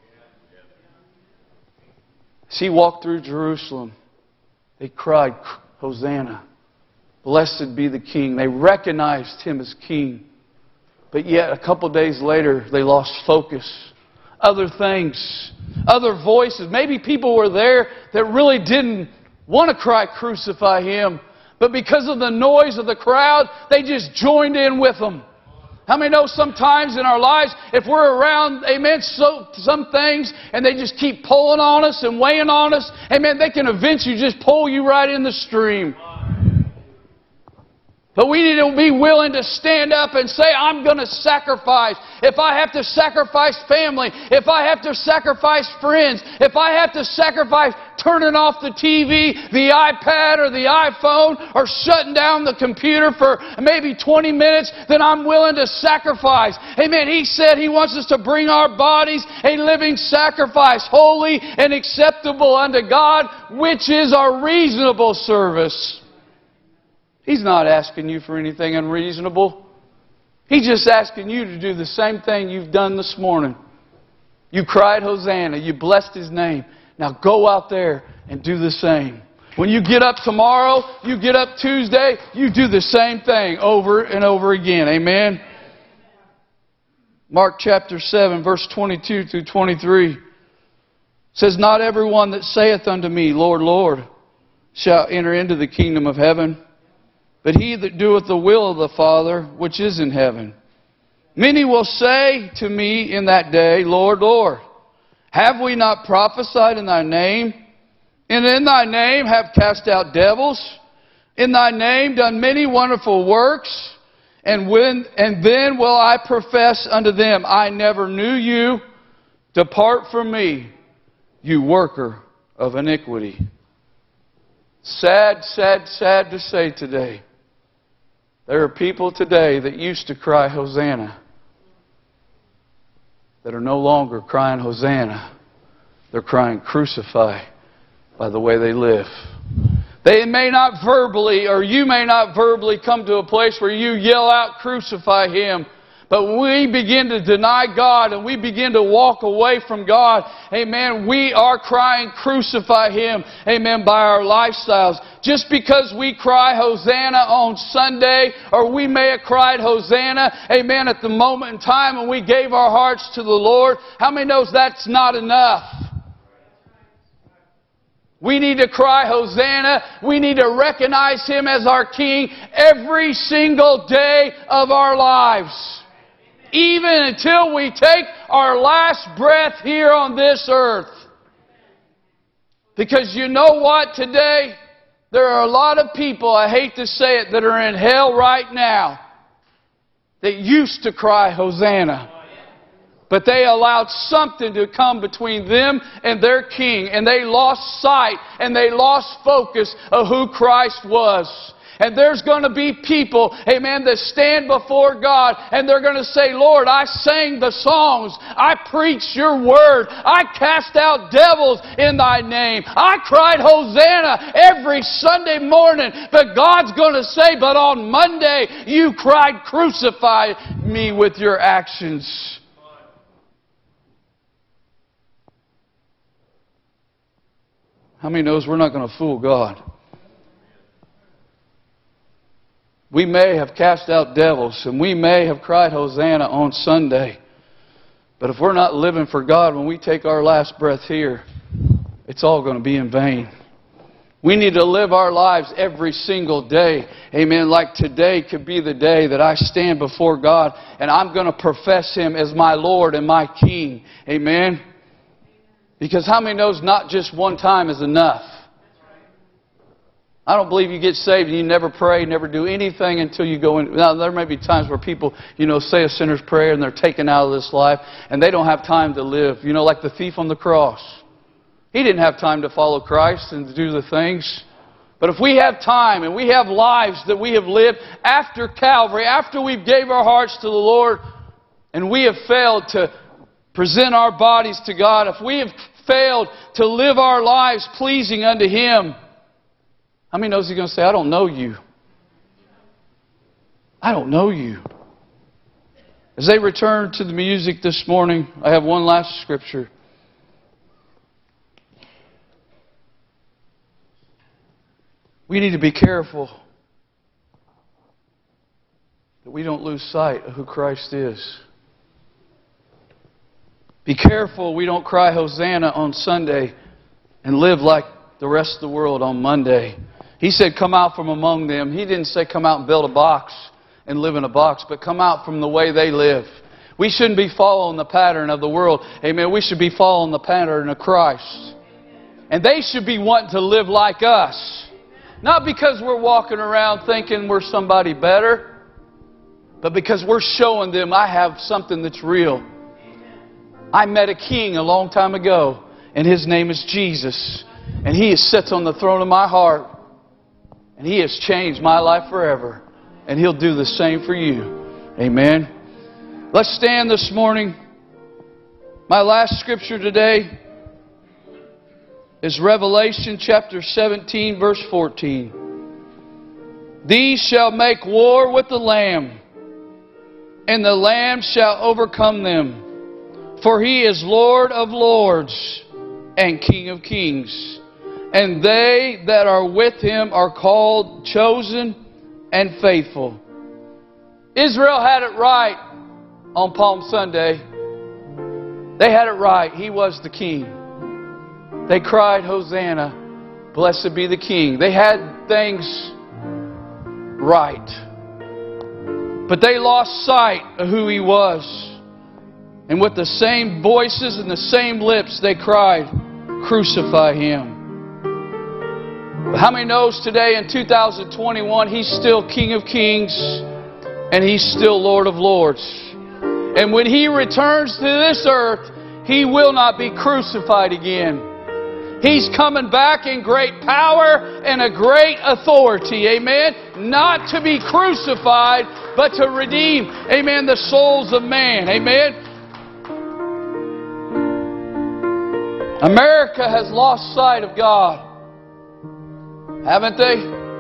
As He walked through Jerusalem, they cried, Hosanna. Blessed be the King. They recognized Him as King. But yet, a couple days later, they lost focus. Other things, other voices. Maybe people were there that really didn't want to cry, crucify Him. But because of the noise of the crowd, they just joined in with them. How many know sometimes in our lives, if we're around, amen, some things, and they just keep pulling on us and weighing on us, amen, they can eventually just pull you right in the stream. But we need to be willing to stand up and say, I'm going to sacrifice. If I have to sacrifice family, if I have to sacrifice friends, if I have to sacrifice turning off the TV, the iPad, or the iPhone, or shutting down the computer for maybe 20 minutes, then I'm willing to sacrifice. Amen. He said He wants us to bring our bodies a living sacrifice, holy and acceptable unto God, which is our reasonable service. He's not asking you for anything unreasonable. He's just asking you to do the same thing you've done this morning. You cried Hosanna. You blessed His name. Now go out there and do the same. When you get up tomorrow, you get up Tuesday, you do the same thing over and over again. Amen? Mark chapter 7, verse 22 through 23 says, Not everyone that saith unto me, Lord, Lord, shall enter into the kingdom of heaven, but he that doeth the will of the Father which is in heaven. Many will say to me in that day, Lord, Lord, have we not prophesied in Thy name? And in Thy name have cast out devils? In Thy name done many wonderful works? And then will I profess unto them, I never knew you. Depart from me, you worker of iniquity. Sad, sad, sad to say today. There are people today that used to cry Hosanna that are no longer crying Hosanna. They're crying crucify by the way they live. They may not verbally, or you may not verbally come to a place where you yell out, crucify Him. But when we begin to deny God and we begin to walk away from God, amen, we are crying, crucify Him, amen, by our lifestyles. Just because we cry Hosanna on Sunday, or we may have cried Hosanna, amen, at the moment in time when we gave our hearts to the Lord, how many knows that's not enough? We need to cry Hosanna. We need to recognize Him as our King every single day of our lives. Even until we take our last breath here on this earth. Because you know what today? There are a lot of people, I hate to say it, that are in hell right now that used to cry Hosanna. But they allowed something to come between them and their King. And they lost sight and they lost focus of who Christ was. And there's going to be people, amen, that stand before God and they're going to say, Lord, I sang the songs. I preached Your Word. I cast out devils in Thy name. I cried Hosanna every Sunday morning. But God's going to say, but on Monday you cried, crucify Me with your actions. How many knows we're not going to fool God? We may have cast out devils and we may have cried Hosanna on Sunday. But if we're not living for God when we take our last breath here, it's all going to be in vain. We need to live our lives every single day. Amen. Like today could be the day that I stand before God and I'm going to profess Him as my Lord and my King. Amen. Because how many knows not just one time is enough? I don't believe you get saved and you never pray, never do anything until you go in. Now, there may be times where people, say a sinner's prayer and they're taken out of this life and they don't have time to live. Like the thief on the cross. He didn't have time to follow Christ and to do the things. But if we have time and we have lives that we have lived after Calvary, after we gave our hearts to the Lord, and we have failed to present our bodies to God, if we have failed to live our lives pleasing unto Him, how many knows He's going to say, I don't know you. I don't know you. As they return to the music this morning, I have one last scripture. We need to be careful that we don't lose sight of who Christ is. Be careful we don't cry Hosanna on Sunday and live like the rest of the world on Monday. He said, come out from among them. He didn't say come out and build a box and live in a box, but come out from the way they live. We shouldn't be following the pattern of the world. Amen. We should be following the pattern of Christ. And they should be wanting to live like us. Not because we're walking around thinking we're somebody better, but because we're showing them I have something that's real. I met a king a long time ago, and His name is Jesus. And He sits on the throne of my heart. And He has changed my life forever. And He'll do the same for you. Amen. Let's stand this morning. My last scripture today is Revelation chapter 17, verse 14. These shall make war with the Lamb, and the Lamb shall overcome them. For He is Lord of lords and King of kings. And they that are with Him are called, chosen, and faithful. Israel had it right on Palm Sunday. They had it right. He was the King. They cried, Hosanna, blessed be the King. They had things right. But they lost sight of who He was. And with the same voices and the same lips, they cried, crucify Him. But how many knows today in 2021, He's still King of Kings and He's still Lord of Lords. And when He returns to this earth, He will not be crucified again. He's coming back in great power and a great authority. Amen. Not to be crucified, but to redeem, amen, the souls of man. Amen. America has lost sight of God. Haven't they?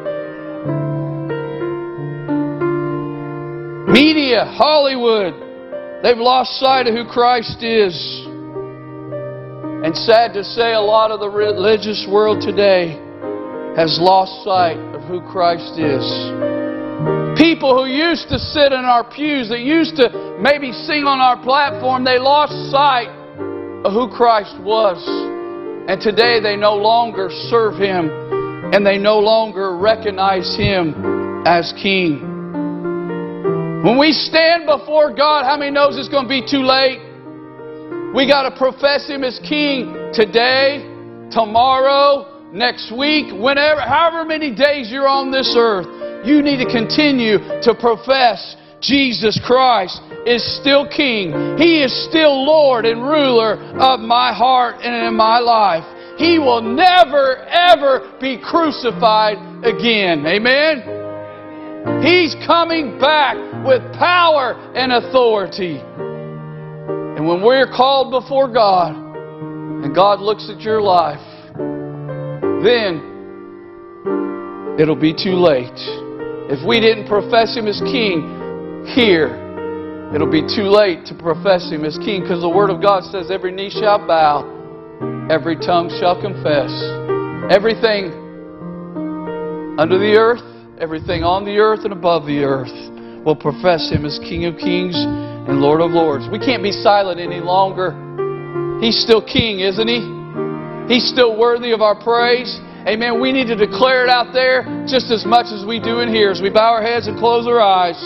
Media, Hollywood, they've lost sight of who Christ is. And sad to say, a lot of the religious world today has lost sight of who Christ is. People who used to sit in our pews, that used to maybe sing on our platform, they lost sight of who Christ was. And today they no longer serve Him, and they no longer recognize Him as King. When we stand before God, how many knows it's going to be too late? We got to profess Him as King today, tomorrow, next week, whenever, however many days you're on this earth. You need to continue to profess Jesus Christ is still King. He is still Lord and ruler of my heart and in my life. He will never, ever be crucified again. Amen? He's coming back with power and authority. And when we're called before God, and God looks at your life, then it'll be too late. If we didn't profess Him as King here, it'll be too late to profess Him as King, because the Word of God says every knee shall bow, every tongue shall confess. Everything under the earth, everything on the earth and above the earth will profess Him as King of kings and Lord of lords. We can't be silent any longer. He's still King, isn't He? He's still worthy of our praise. Amen. We need to declare it out there just as much as we do in here, as we bow our heads and close our eyes.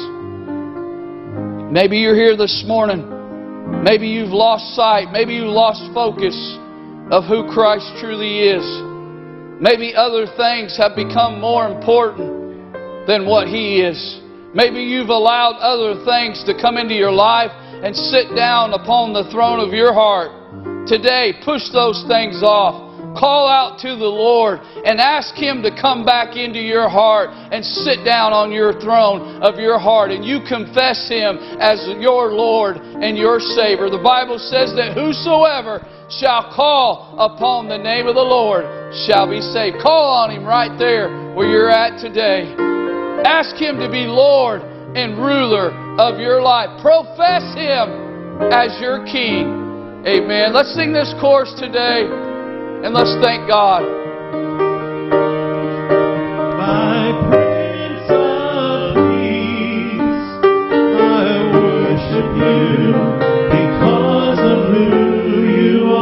Maybe you're here this morning. Maybe you've lost sight. Maybe you lost focus. of who Christ truly is. Maybe other things have become more important than what He is. Maybe you've allowed other things to come into your life and sit down upon the throne of your heart. Today, push those things off. Call out to the Lord and ask Him to come back into your heart and sit down on your throne of your heart. And you confess Him as your Lord and your Savior. The Bible says that whosoever shall call upon the name of the Lord shall be saved. Call on Him right there where you're at today. Ask Him to be Lord and ruler of your life. Profess Him as your King. Amen. Let's sing this chorus today and let's thank God. My Prince of Peace, I worship You because of who You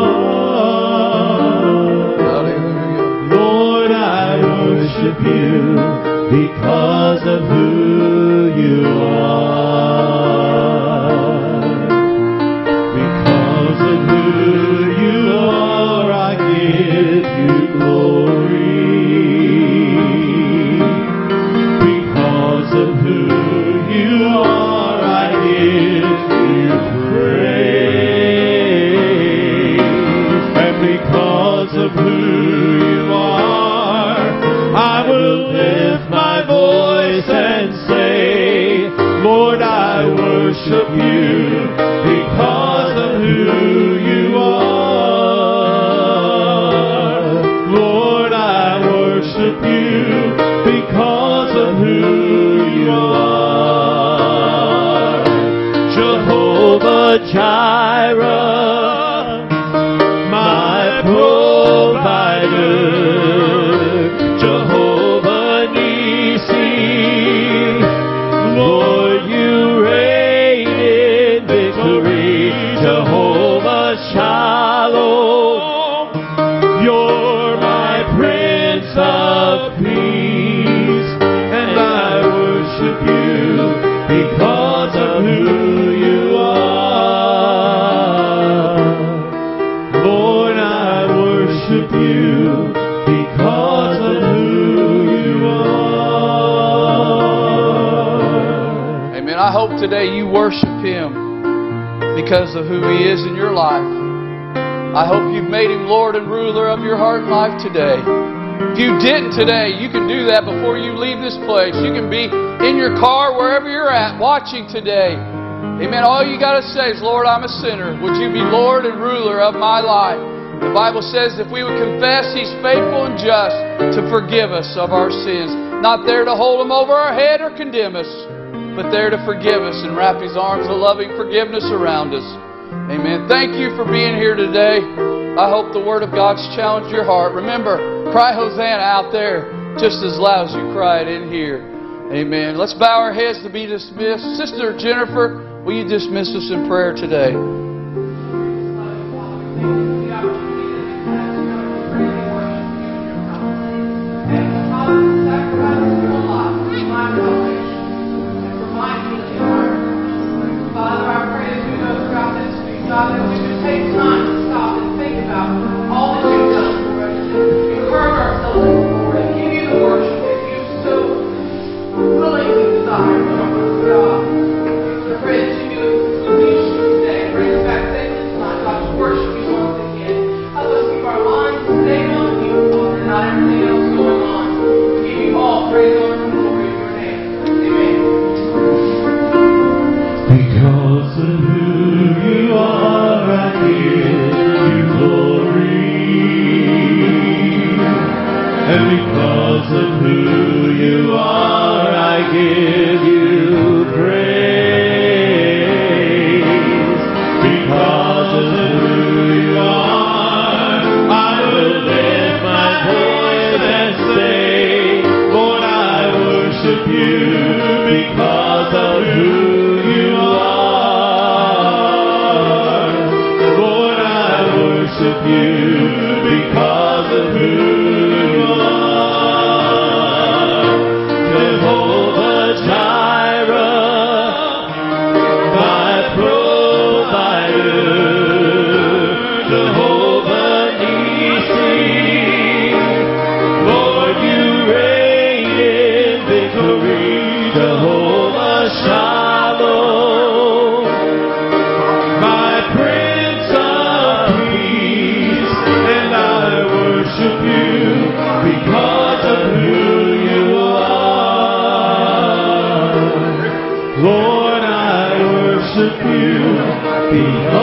are. Hallelujah. Lord, I worship You because of who You are. Because of who You are, I give You glory. Because of who You are, I give You praise. And because of who You are, I will lift my voice and say, Lord, I worship You because of who You are. Lord, I worship You because of who You are. Jehovah Jireh, my provider. Jehovah Nissi, Lord, You reign in victory. Jehovah Shalom, You're my Prince of Peace, and I worship You because of who You are. Lord, I worship You because of who You are. Amen. I hope today you worship Him because of who He is in your life. I hope you've made Him Lord and ruler of your heart and life today. If you didn't today, you can do that before you leave this place. You can be in your car, wherever you're at, watching today. Amen. All you got to say is, Lord, I'm a sinner. Would You be Lord and ruler of my life? The Bible says if we would confess, He's faithful and just to forgive us of our sins. Not there to hold them over our head or condemn us, but there to forgive us and wrap His arms of loving forgiveness around us. Amen. Thank you for being here today. I hope the Word of God's challenged your heart. Remember, cry Hosanna out there just as loud as you cry it in here. Amen. Let's bow our heads to be dismissed. Sister Jennifer, will you dismiss us in prayer today? Father, I pray as we go throughout this week, God, that we would take time to stop and think about all that You've done for us. Encourage ourselves, Lord, and give You the worship that You so willingly desire from us, God. I pray that You do leadership today, bring us worship you.